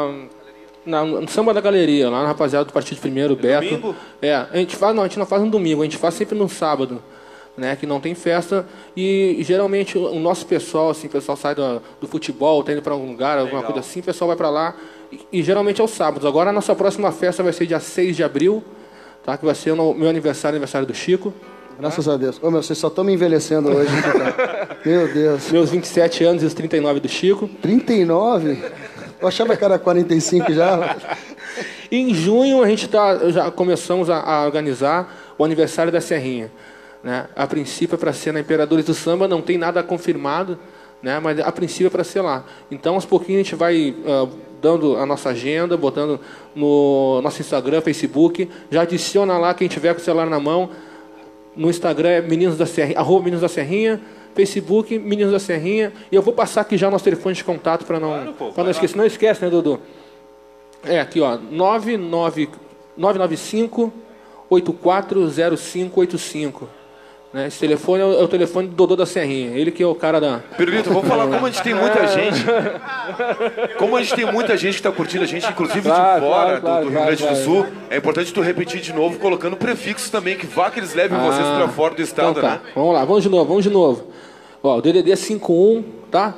no Samba da Galeria, lá na rapaziada do Partido Primeiro, Beto. Domingo? A gente não faz no domingo, a gente faz sempre no sábado, né, que não tem festa. E geralmente o nosso pessoal, assim, o pessoal sai do futebol, tá indo para algum lugar, alguma coisa assim, o pessoal vai para lá. E geralmente é os sábados. Agora a nossa próxima festa vai ser dia 6 de abril, tá? Que vai ser o meu aniversário do Chico. Graças a Deus. Ô, meu, vocês só estão me envelhecendo hoje. Meu Deus. Meus 27 anos e os 39 do Chico. 39? Eu achava que era 45 já. E em junho a gente já começamos a organizar o aniversário da Serrinha, né? A princípio é para ser na Imperadores do Samba, não tem nada confirmado, né? Mas a princípio é para ser lá. Então aos pouquinhos a gente vai dando a nossa agenda, botando no nosso Instagram, Facebook. Já adiciona lá quem tiver com o celular na mão. No Instagram é Meninos da Serrinha, @Meninos da Serrinha, Facebook Meninos da Serrinha. E eu vou passar aqui já o nosso telefone de contato para não esquecer. Não esquece, né, Dudu? É aqui, ó, 995 840585. Né? Esse telefone é o telefone do Dodô da Serrinha. Ele que é o cara da... Pirulito, vamos falar como a gente tem muita gente. Como a gente tem muita gente que está curtindo a gente, inclusive de fora do Rio Grande do Sul. É importante tu repetir de novo, colocando prefixos também, que vá que eles levem vocês para fora do estado, então tá. né? Vamos lá, vamos de novo. Ó, o DDD é 51, tá?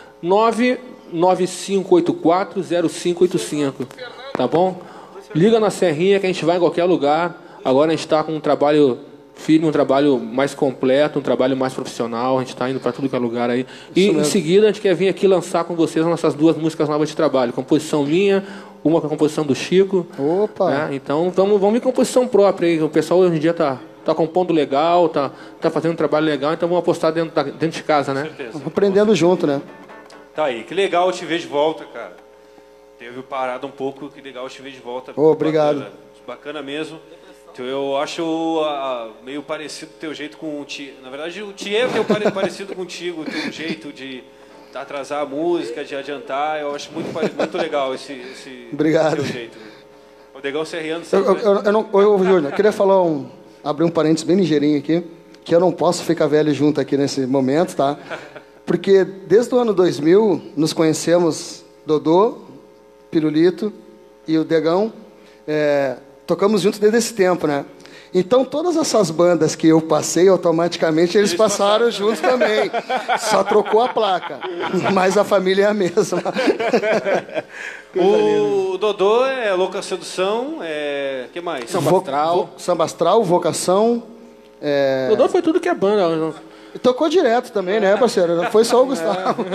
995840585, tá bom? Liga na Serrinha que a gente vai em qualquer lugar. Agora a gente está com um trabalho firme, um trabalho mais completo, um trabalho mais profissional. A gente está indo para tudo que é lugar aí. E em seguida a gente quer vir aqui lançar com vocês as nossas 2 músicas novas de trabalho. Composição minha, uma com a composição do Chico. Opa! Né? Então vamos vir com composição própria aí. O pessoal hoje em dia tá compondo legal, tá fazendo um trabalho legal, então vamos apostar dentro de casa, né? Com certeza. Aprendendo junto, né? Tá aí, que legal te ver de volta, cara. Teve parado um pouco, que legal te ver de volta. Obrigado. Bacana mesmo. Então, eu acho meio parecido o teu jeito com o Thier. Na verdade, o Thier é meio parecido contigo, o teu jeito de atrasar a música, de adiantar. Eu acho muito legal esse Obrigado. teu jeito. O Degão Serriano... Júnior, eu queria abrir um parênteses bem ligeirinho aqui, que eu não posso ficar velho junto aqui nesse momento, tá? Porque desde o ano 2000 nos conhecemos, Dodô, Pirulito e o Degão, tocamos juntos desde esse tempo, né? Então todas essas bandas que eu passei, automaticamente eles passaram juntos também. Só trocou a placa, mas a família é a mesma. O Dodô é Louca Sedução, que mais? Samba Astral. Samba Astral, Vocação. Dodô foi tudo que é banda. Tocou direto também, né, parceiro? Não foi só o Gustavo.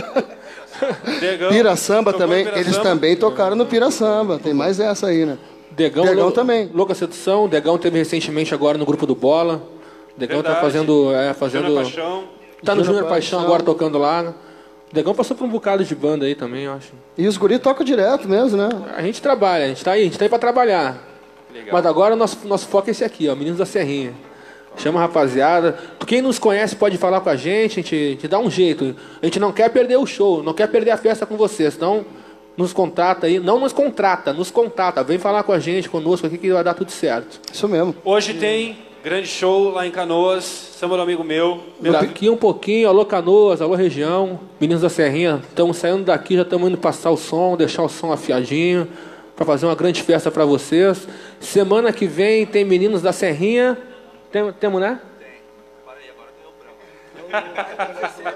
Pira Samba também. Eles também tocaram no Pira Samba. Tem mais essa aí, né? Degão também. Louca Sedução. Degão teve recentemente agora no grupo do Bola. Degão tá fazendo... Júnior Paixão. Tá no Júnior Paixão agora tocando lá. Degão passou por um bocado de banda aí também, eu acho. E os guris tocam direto mesmo, né? A gente trabalha, a gente tá aí pra trabalhar. Legal. Mas agora o nosso foco é esse aqui, ó, Meninos da Serrinha. Chama a rapaziada. Quem nos conhece pode falar com a gente dá um jeito. A gente não quer perder o show, não quer perder a festa com vocês. Então, nos contata aí. Não nos contrata, nos contata. Vem falar com a gente, conosco aqui, que vai dar tudo certo. Isso mesmo. Hoje tem grande show lá em Canoas, samba do amigo meu. Daqui um pouquinho, alô Canoas, alô região, Meninos da Serrinha. Estamos saindo daqui, já estamos indo passar o som, deixar o som afiadinho, para fazer uma grande festa para vocês. Semana que vem tem Meninos da Serrinha. Temos, né? Tem. Agora tem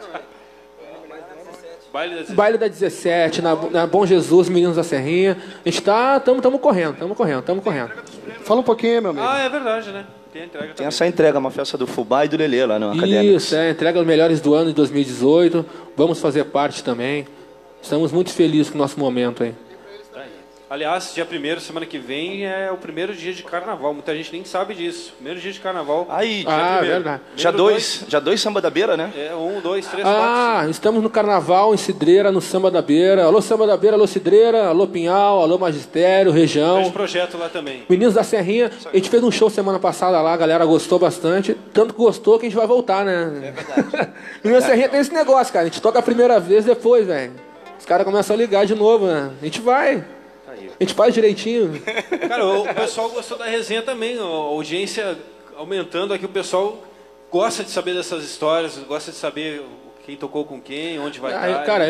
o branco. Baile da 17, na Bom Jesus, Meninos da Serrinha. A gente estamos correndo. Fala um pouquinho, meu amigo. É verdade, né? Tem essa entrega, uma festa do Fubá e do Lelê lá no Acadêmicos. Isso, entrega os melhores do ano de 2018. Vamos fazer parte também. Estamos muito felizes com o nosso momento aí. Aliás, dia 1º, semana que vem, é o primeiro dia de carnaval. Muita gente nem sabe disso. Primeiro dia de carnaval. Aí, verdade. Já dois samba da beira, né? 1, 2, 3, 4. Estamos no carnaval, em Cidreira, no Samba da Beira. Alô Samba da Beira, alô Cidreira, alô Pinhal, alô Magistério, região. Grande projeto lá também. Meninos da Serrinha, a gente fez um show semana passada lá, a galera gostou bastante. Tanto que gostou que a gente vai voltar, né? É verdade. Meninos da Serrinha tem esse negócio, cara. A gente toca a primeira vez, depois, velho. Os caras começam a ligar de novo, né? A gente vai. A gente faz direitinho. Cara, o pessoal gostou da resenha também. A audiência aumentando aqui. O pessoal gosta de saber dessas histórias, gosta de saber quem tocou com quem, onde vai estar. Cara,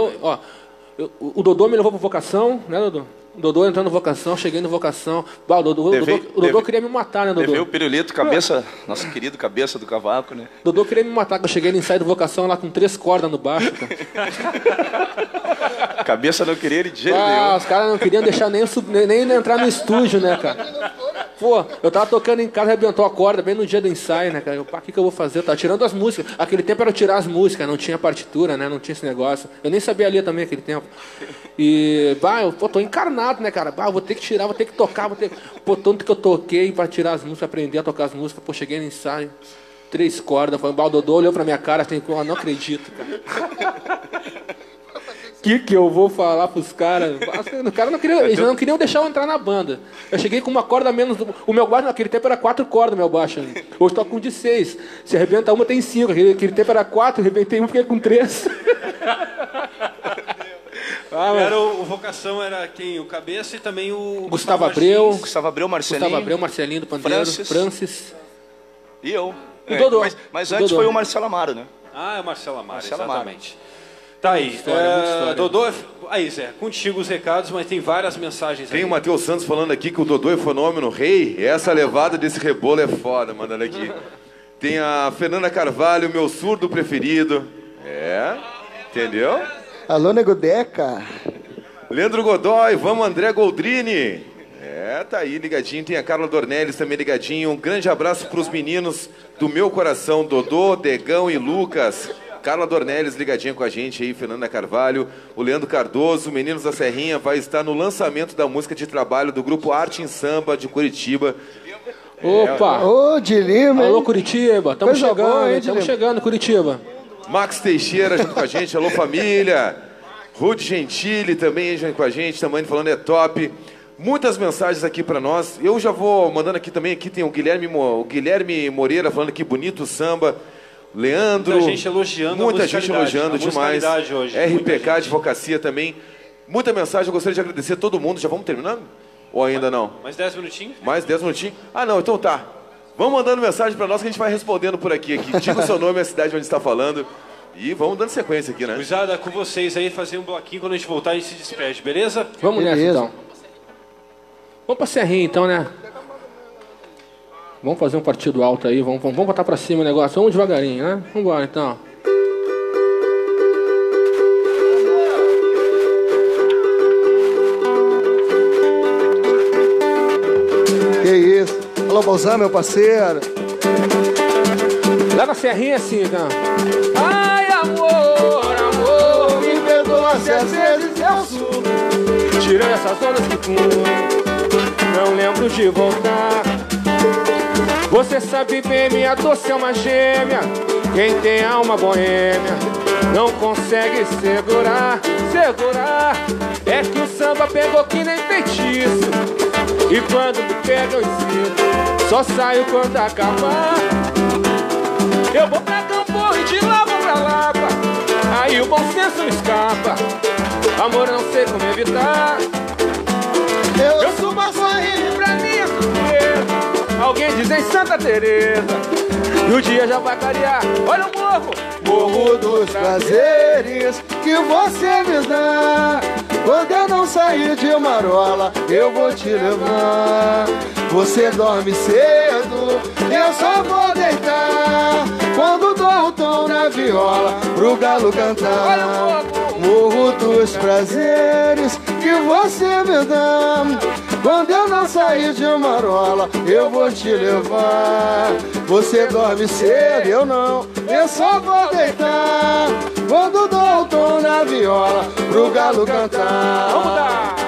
o Dodô me levou para Vocação, né, Dodô? O Dodô entrando no Vocação, cheguei no Vocação. O Dodô queria me matar, né, Dodô? Levei o Pirulito, nosso querido cabeça do cavaco, né? O Dodô queria me matar, que eu cheguei no ensaio do Vocação lá com 3 cordas no baixo, cara. Cabeça não queria ele de jeito nenhum. Os caras não queriam deixar nem entrar no estúdio, né, cara? Pô, eu tava tocando em casa, arrebentou a corda bem no dia do ensaio, né, cara? O que eu vou fazer? Eu tava tirando as músicas. Aquele tempo era tirar as músicas, não tinha partitura, né? Não tinha esse negócio. Eu nem sabia ler também aquele tempo. E, eu tô encarnado, né, cara? Eu vou ter que tirar, vou ter que tocar, tanto que eu toquei pra tirar as músicas, aprender a tocar as músicas. Pô, cheguei no ensaio, 3 cordas, o Dodô olhou pra minha cara, assim, não acredito, cara. Que eu vou falar pros caras? Os caras eles não queriam deixar eu entrar na banda. Eu cheguei com uma corda a menos. O meu baixo naquele tempo era 4 cordas, meu baixo. Hoje toco com de 6. Se arrebenta uma, tem 5. Aquele tempo era 4, arrebentei um, fiquei com 3. O Vocação era quem? O Cabeça e também o Gustavo Abreu. Gustavo Abreu, Marcelinho. Marcelinho do Pandeiro. Francis. E eu. O Dodô. Mas O antes Dodô. foi o Marcelo Amaro, né? Ah, é o Marcelo Amaro, Marcelo Amaro. exatamente. Tá aí. Muita história. Dodô, aí Zé, contigo os recados, mas tem várias mensagens Tem aí. o Matheus Santos falando aqui que o Dodô é fenômeno rei. Essa levada desse rebolo é foda, mandando aqui. Tem a Fernanda Carvalho, meu surdo preferido. Entendeu? Alô, Nego Deca. Leandro Godoy, vamos André Goldrini. Tá aí ligadinho. Tem a Carla Dornelles também ligadinho. Um grande abraço para os meninos do meu coração, Dodô, Degão e Lucas. Carla Dornelles ligadinha com a gente aí, Fernanda Carvalho. O Leandro Cardoso, Meninos da Serrinha, vai estar no lançamento da música de trabalho do grupo Arte em Samba de Curitiba. Opa! Ô, de Lima, hein? Alô, Curitiba. Estamos Coisa boa, chegando, hein, estamos Dilema? chegando, Curitiba. Max Teixeira junto com a gente, alô família. Rude Gentili também junto com a gente, também falando é top. Muitas mensagens aqui pra nós. Eu já vou mandando aqui também, aqui tem o Guilherme Moreira falando que bonito o samba. Leandro. Muita gente elogiando Muita gente elogiando a demais. musicalidade hoje. RPK Advocacia também. Muita mensagem, eu gostaria de agradecer a todo mundo. Já vamos terminando? Ou ainda não? Mais 10 minutinhos? Mais 10 minutinhos? Ah, não, então tá. Vamos mandando mensagem pra nós que a gente vai respondendo por aqui. Diga o seu nome e a cidade onde está falando. E vamos dando sequência aqui, né? Cruzada, com vocês aí, fazer um bloquinho. Quando a gente voltar, a gente se despede, beleza? Vamos nessa, Beleza. então. Vamos pra Serrinha, então, né? Vamos fazer um partido alto aí. Vamos botar pra cima o negócio. Vamos devagarinho, né? Vamos embora, então. Que isso? Alô, Bolzão, meu parceiro. Lá na Serrinha, assim, então. Ai, amor, Me perdoa se às vezes eu sou. tirando essas ondas que fumam, não lembro de voltar. Você sabe bem, minha doce é uma gêmea. Quem tem alma boêmia não consegue segurar. É que o samba pegou que nem feitiço, e quando me pega eu insisto, só saio quando acabar. Eu vou pra Campo e de lá vou pra Lapa, aí o bom senso não escapa. Amor, não sei como evitar. Eu subo a sorrir pra minha surpresa. Alguém diz em Santa Teresa, e o dia já vai clarear. Olha o morro, Morro dos prazeres que você me dá. Quando eu não sair de marola, eu vou te levar. Você dorme cedo, eu só vou deitar. Quando dou o tom na viola, pro galo cantar. Morro dos prazeres que você me dá. Quando eu não sair de marola, eu vou te levar. Você dorme cedo, eu não, eu só vou deitar. Quando dou o tom na viola, pro galo cantar. vamos dar.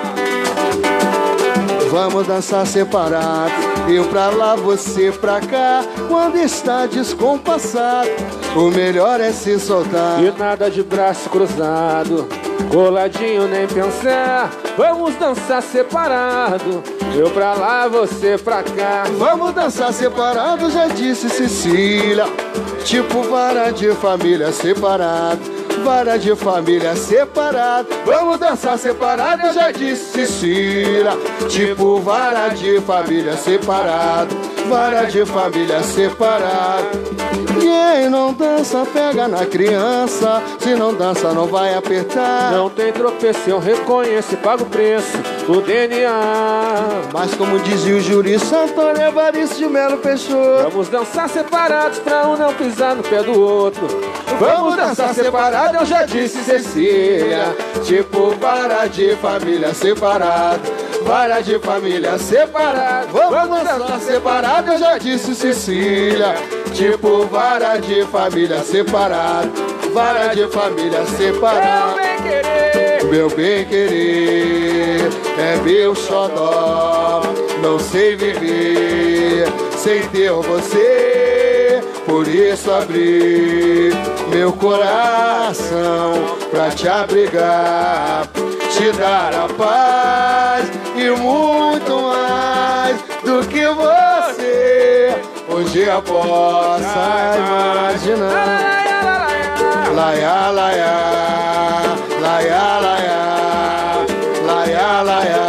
Vamos dançar separado, eu pra lá, você pra cá. Quando está descompassado, o melhor é se soltar. E nada de braço cruzado, coladinho nem pensar. Vamos dançar separado, eu pra lá, você pra cá. Vamos dançar separado, já disse Cecília. Tipo vara de família separado. Vara de família separado. Vamos dançar separado, eu já disse Cecília. Tipo vara de família separado. Vara de família separado. Quem não dança pega na criança. Se não dança não vai apertar. Não tem tropeço, eu reconheço e pago o preço, o DNA. Mas como dizia o jurista Antônio Evaristo de Melo Peixoto, Vamos dançar separados pra um não pisar no pé do outro. vamos dançar separado, eu já disse Cecília. Tipo vara de família separado. Vara de família separado. Vamos dançar separado, eu já disse Cecília. Tipo vara de família separado. Vara de família separado. Meu bem querer é meu xodó. Não sei viver sem ter você. Por isso abri meu coração pra te abrigar, te dar a paz e muito mais do que você hoje eu possa imaginar. Laia, laia, laia, laia, laia, laia,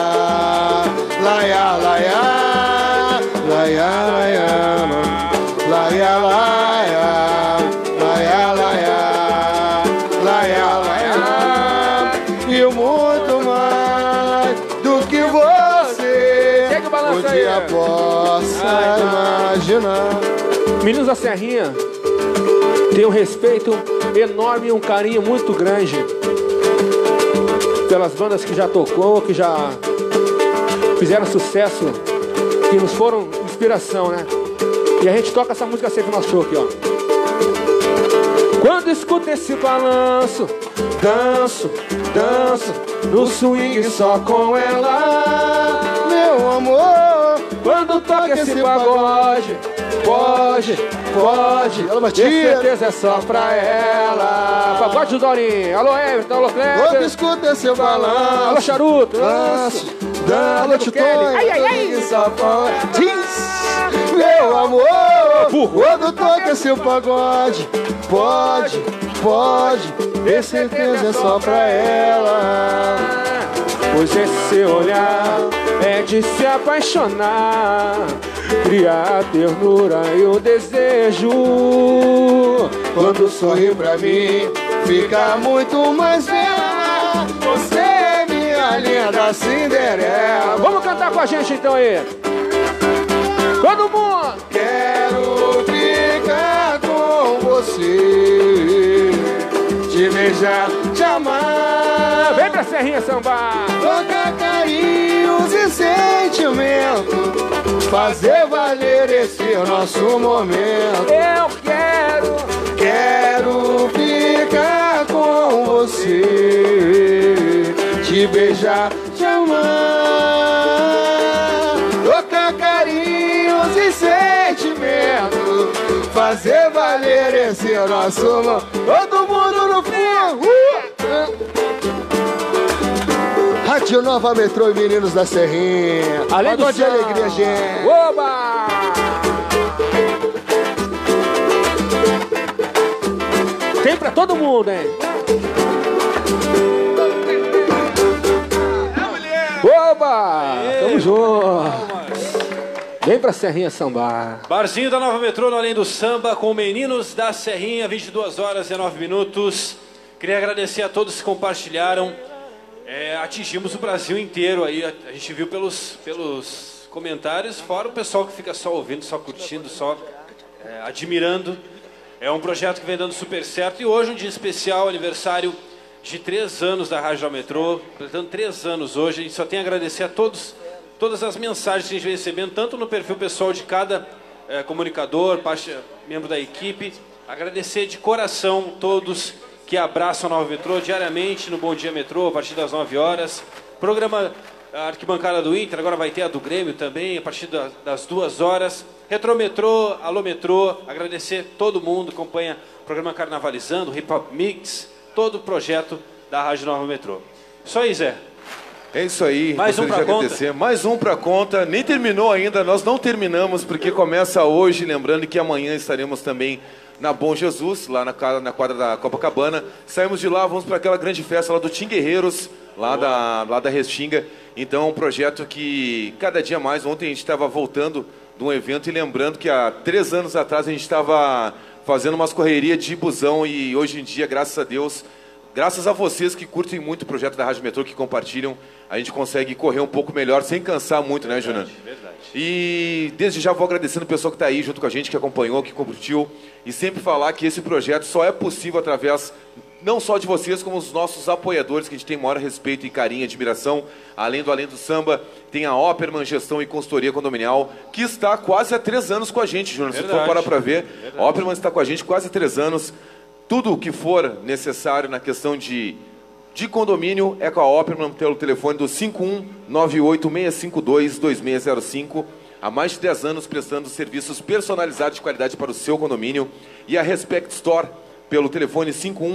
laia, laia, laia, laia, laia, laia. você Segue o balanço um aí. dia possa imaginar. Meninos da Serrinha tem um respeito enorme e um carinho muito grande pelas bandas que já tocou, que já fizeram sucesso, que nos foram inspiração, né? E a gente toca essa música sempre no nosso show aqui, ó. Quando escuto esse balanço, danço, danço no swing só com ela, Meu amor, quando toca esse pagode, pode, Ela batia. ter certeza é só pra ela. Pagode do Dorinho, alô Everton, alô quando Kleber, escuta esse alô balanço, Charuto, danço, alô danço, Kelly, ai, ai, ai. Diz, meu amor, quando toca esse pagode, pode, ter certeza é só pra ela. Pois esse olhar é de se apaixonar, criar a ternura e o desejo. Quando sorri pra mim, fica muito mais bela. Você é minha linda Cinderela. Vamos cantar com a gente então aí. Todo mundo! Quero ficar com você, te beijar, te amar. Vem pra Serrinha sambar. Trocar carinhos e sentimento, fazer valer esse nosso momento. Eu Quero ficar com você, te beijar, te amar. Trocar carinhos e sentimento, fazer valer esse nosso momento. Todo mundo no fundo. Rádio Nova Metrô e Meninos da Serrinha. Além do de alegria, gente. Oba! Tem pra todo mundo, hein? Oba! Tamo junto. Vem pra Serrinha sambar. Barzinho da Nova Metrô, no Além do Samba, com Meninos da Serrinha, 22 horas e 9 minutos. Queria agradecer a todos que compartilharam. Atingimos o Brasil inteiro aí, a gente viu pelos comentários, fora o pessoal que fica só ouvindo, só curtindo, só admirando. É um projeto que vem dando super certo e hoje um dia especial, aniversário de 3 anos da Rádio Metrô, completando 3 anos hoje. A gente só tem a agradecer a todas as mensagens que a gente vem recebendo, tanto no perfil pessoal de cada comunicador, membro da equipe. Agradecer de coração todos que abraçam a Nova Metrô diariamente no Bom Dia Metrô, a partir das 9 horas. Programa Arquibancada do Inter, agora vai ter a do Grêmio também, a partir das 2 horas. Retrometrô, Alô Metrô, agradecer todo mundo que acompanha o programa Carnavalizando, Hip Hop Mix, todo o projeto da Rádio Nova Metrô. Isso aí, Zé. É isso aí. Mais um pra conta. Mais um pra conta. Nem terminou ainda, nós não terminamos, porque começa hoje, lembrando que amanhã estaremos também na Bom Jesus, lá na quadra da Copacabana. Saímos de lá, vamos para aquela grande festa lá do Tim Guerreiros, lá da Restinga. Então é um projeto que cada dia mais, ontem a gente estava voltando de um evento e lembrando que há 3 anos atrás a gente estava fazendo umas correrias de busão e hoje em dia, graças a Deus, graças a vocês que curtem muito o projeto da Rádio Metrô, que compartilham, a gente consegue correr um pouco melhor, sem cansar muito, né, Junan? Verdade. E desde já vou agradecendo o pessoal que está aí junto com a gente, que acompanhou, que curtiu, e sempre falar que esse projeto só é possível através não só de vocês, como os nossos apoiadores, que a gente tem maior respeito e carinho, admiração. Além do Samba, tem a Opperman Gestão e Consultoria Condominial, que está quase há 3 anos com a gente, Júnior. Se for parar para ver, a Opperman está com a gente quase há 3 anos. Tudo o que for necessário na questão de condomínio é com a Opperman, pelo telefone do 5198-652-2605. Há mais de 10 anos prestando serviços personalizados de qualidade para o seu condomínio. E a Respect Store, pelo telefone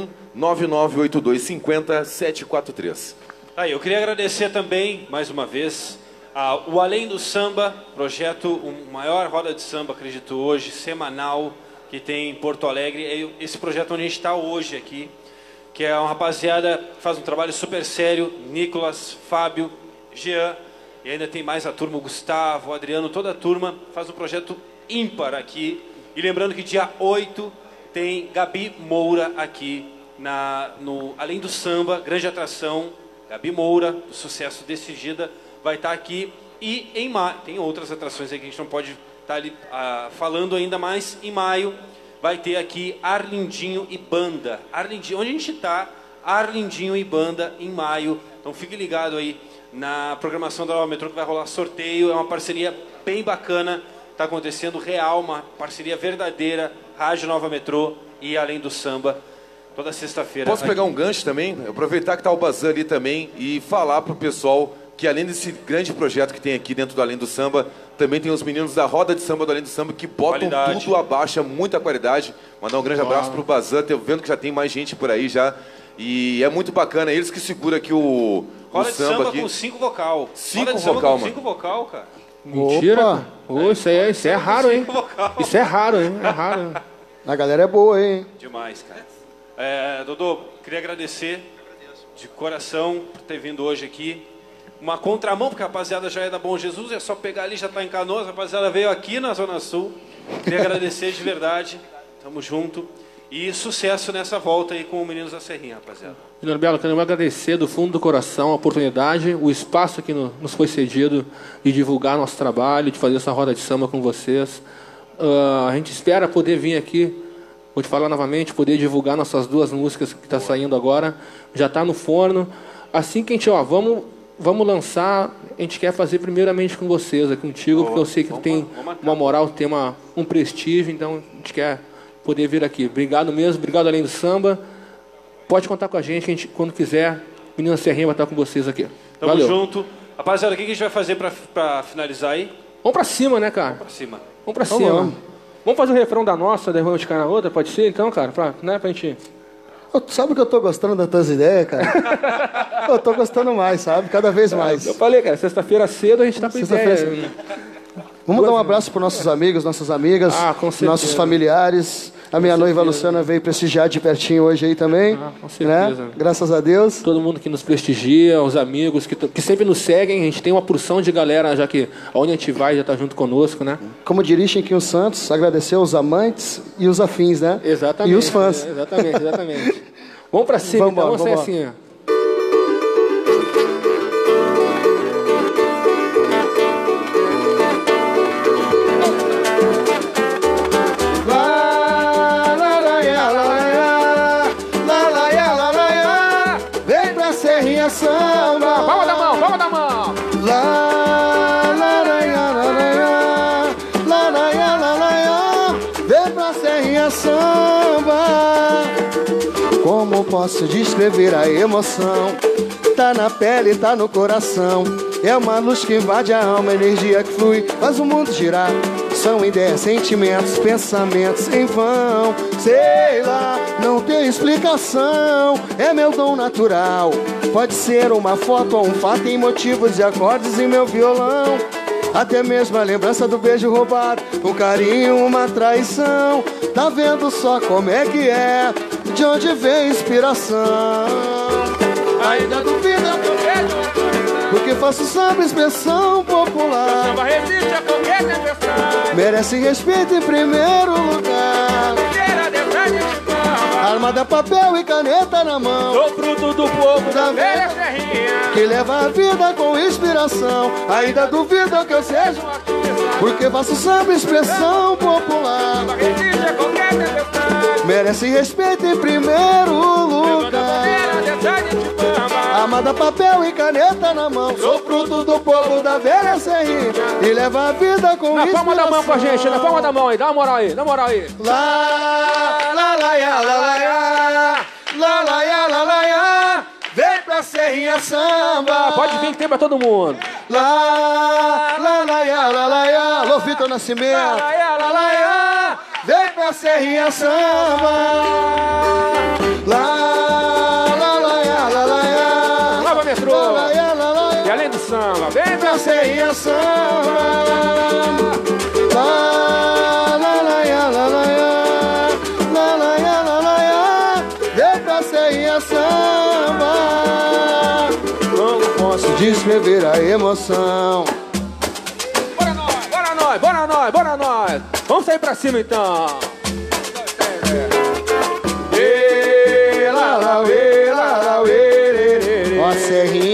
51998250-743. Aí, eu queria agradecer também, mais uma vez, o Além do Samba, projeto, o maior roda de samba, acredito hoje, semanal, que tem em Porto Alegre. Esse projeto onde a gente está hoje aqui, que é uma rapaziada que faz um trabalho super sério, Nicolas, Fábio, Jean, e ainda tem mais a turma, o Gustavo, o Adriano, toda a turma, faz um projeto ímpar aqui. E lembrando que dia 8 tem Gabi Moura aqui no Além do Samba, grande atração. Gabi Moura, do Sucesso Decidida, vai estar aqui. E em maio, tem outras atrações aí que a gente não pode estar ali falando ainda, mas em maio vai ter aqui Arlindinho e Banda. Arlindinho, onde a gente está, Arlindinho e Banda em maio. Então fique ligado aí na programação da Nova Metrô que vai rolar sorteio. É uma parceria bem bacana, está acontecendo real, uma parceria verdadeira, Rádio Nova Metrô e Além do Samba, toda sexta-feira. Posso pegar um gancho também? Aproveitar que está o Bazan ali também e falar para o pessoal que além desse grande projeto que tem aqui dentro do Além do Samba, também tem os meninos da Roda de Samba do Além do Samba que botam tudo abaixo, muita qualidade. Mandar um grande abraço para o Bazan, vendo que já tem mais gente por aí já. E é muito bacana, eles que seguram aqui o Roda de samba Samba aqui. com 5 vocal. 5 vocal, mano. 5 vocal, cara. Mentira. Ô, isso é raro, hein? Isso é raro, hein? É raro, hein? A galera é boa, hein? Demais, cara. Dodô, queria agradecer de coração por ter vindo hoje aqui. Uma contramão, porque a rapaziada já é da Bom Jesus, é só pegar ali, já está em Canoas, a rapaziada veio aqui na Zona Sul. Queria agradecer de verdade, tamo junto. E sucesso nessa volta aí com o Meninos da Serrinha, rapaziada. Júnior Belo, quero agradecer do fundo do coração a oportunidade, o espaço que nos foi cedido de divulgar nosso trabalho, de fazer essa roda de samba com vocês. A gente espera poder vir aqui, vou te falar novamente, poder divulgar nossas 2 músicas que está saindo agora. Já está no forno. Assim que a gente, vamos lançar, a gente quer fazer primeiramente com vocês, aqui contigo, porque eu sei que tu tem uma moral, tem um prestígio, então a gente quer poder vir aqui. Obrigado mesmo, obrigado Além do Samba. Pode contar com a gente quando quiser, Menina Serrinha vai estar com vocês aqui. Tamo Valeu. junto. Rapaziada, o que a gente vai fazer pra finalizar aí? Vamos pra cima, né, cara? Pra cima. Vamos pra cima. Vamos fazer o refrão da nossa, daí vamos ficar na outra, pode ser então, cara? Pra gente... Sabe que eu tô gostando das tuas ideias, cara? Eu tô gostando mais, sabe? Cada vez mais. Eu falei, cara, sexta-feira cedo a gente tá com ideia. Vamos dar um abraço para nossos amigos, nossas amigas, com certeza. nossos familiares. A minha noiva Luciana veio prestigiar de pertinho hoje aí também. Com certeza. Né? Graças a Deus. Todo mundo que nos prestigia, os amigos que sempre nos seguem. A gente tem uma porção de galera, já que onde a gente vai já está junto conosco, né? Como diria Chiquinho Santos, agradecer os amantes e os afins, né? Exatamente. E os fãs. Exatamente. Vamos para cima, então. Vamos sair assim, ó. Samba. Palma da mão, palma da mão. Vem pra Serrinha Samba. Como posso descrever a emoção? Tá na pele, tá no coração. É uma luz que invade a alma, energia que flui, faz o mundo girar. São ideias, sentimentos, pensamentos em vão. Sei lá, não tem explicação. É meu dom natural. Pode ser uma foto ou um fato em motivos de acordes em meu violão. Até mesmo a lembrança do beijo roubado, um carinho, uma traição. Tá vendo só como é que é? De onde vem a inspiração? Ainda duvida que eu vejo, porque faço samba expressão popular. Samba resiste a qualquer tempestade. Merece respeito em primeiro lugar. Armada, papel e caneta na mão. Sou fruto do povo da velha Serrinha, que leva a vida com inspiração. Ainda duvida que eu seja um artista, porque faço samba expressão popular. Samba resiste a qualquer tempestade. Merece respeito em primeiro lugar. Armada, papel e caneta na mão. Sou fruto do povo da velha Serrinha, que leva a vida com na inspiração. palma da mão com a gente, na palma da mão aí, dá uma moral aí, dá uma moral aí. Lá, lá, lá, lá, lá, lá, lá, lá, lá, lá, lá. Vem pra Serrinha Samba. Pode vir que tem pra todo mundo. Lá, lá, lá, lá, lá, lá, lá. Alô, Vitor Nascimento. Lá, lá, lá, lá, lá. Vem pra Serrinha Samba. Lá, lá, lá, lá, lá, lá. Nova Metrô. Lá, lá, lá, lá, lá. E Além do Samba. Vem Pra Serrinha Samba. Lá, lá, lá, lá, lá, lá. Lá, lá, lá, lá, lá. Vem pra Serrinha Samba. Não posso descrever a emoção. Bora nós, bora nós, bora nós, bora nós. Vamos sair pra cima então. Ó, Serrinha.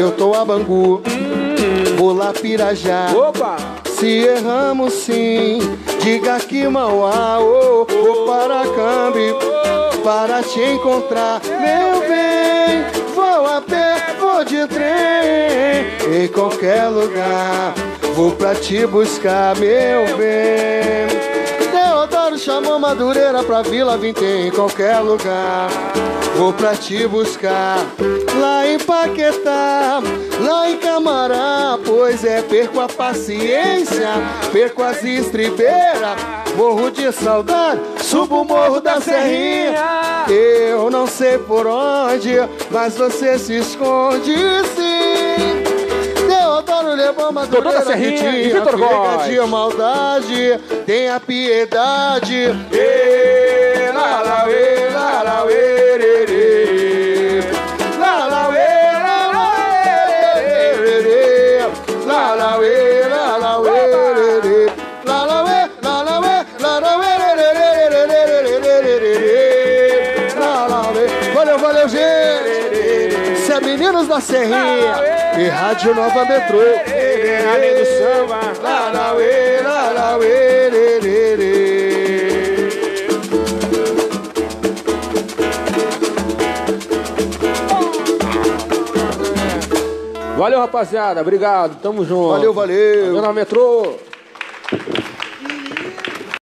eu tô a Bangu, vou lá Pirajá. Opa! Se erramos sim, diga que Mauá, vou para Cambi, para te encontrar, meu bem. Vou a pé, vou de trem, em qualquer lugar, vou pra te buscar, meu bem. Deodoro chamou Madureira pra Vila Vintém, em qualquer lugar, vou pra te buscar. Lá em Paquetá, lá em Camará, pois é, perco a paciência, perco as estribeiras, morro de saudade, subo o morro da Serrinha. Eu não sei por onde, mas você se esconde sim. Deodoro levou Madureira, Serrinha e Vitor Góes. de maldade, tenha piedade. Valeu, gente. Isso é Meninos da Serrinha e Rádio Nova Metrô. Além do samba. Valeu, rapaziada. Obrigado. Tamo junto. Valeu. Rádio Nova Metrô.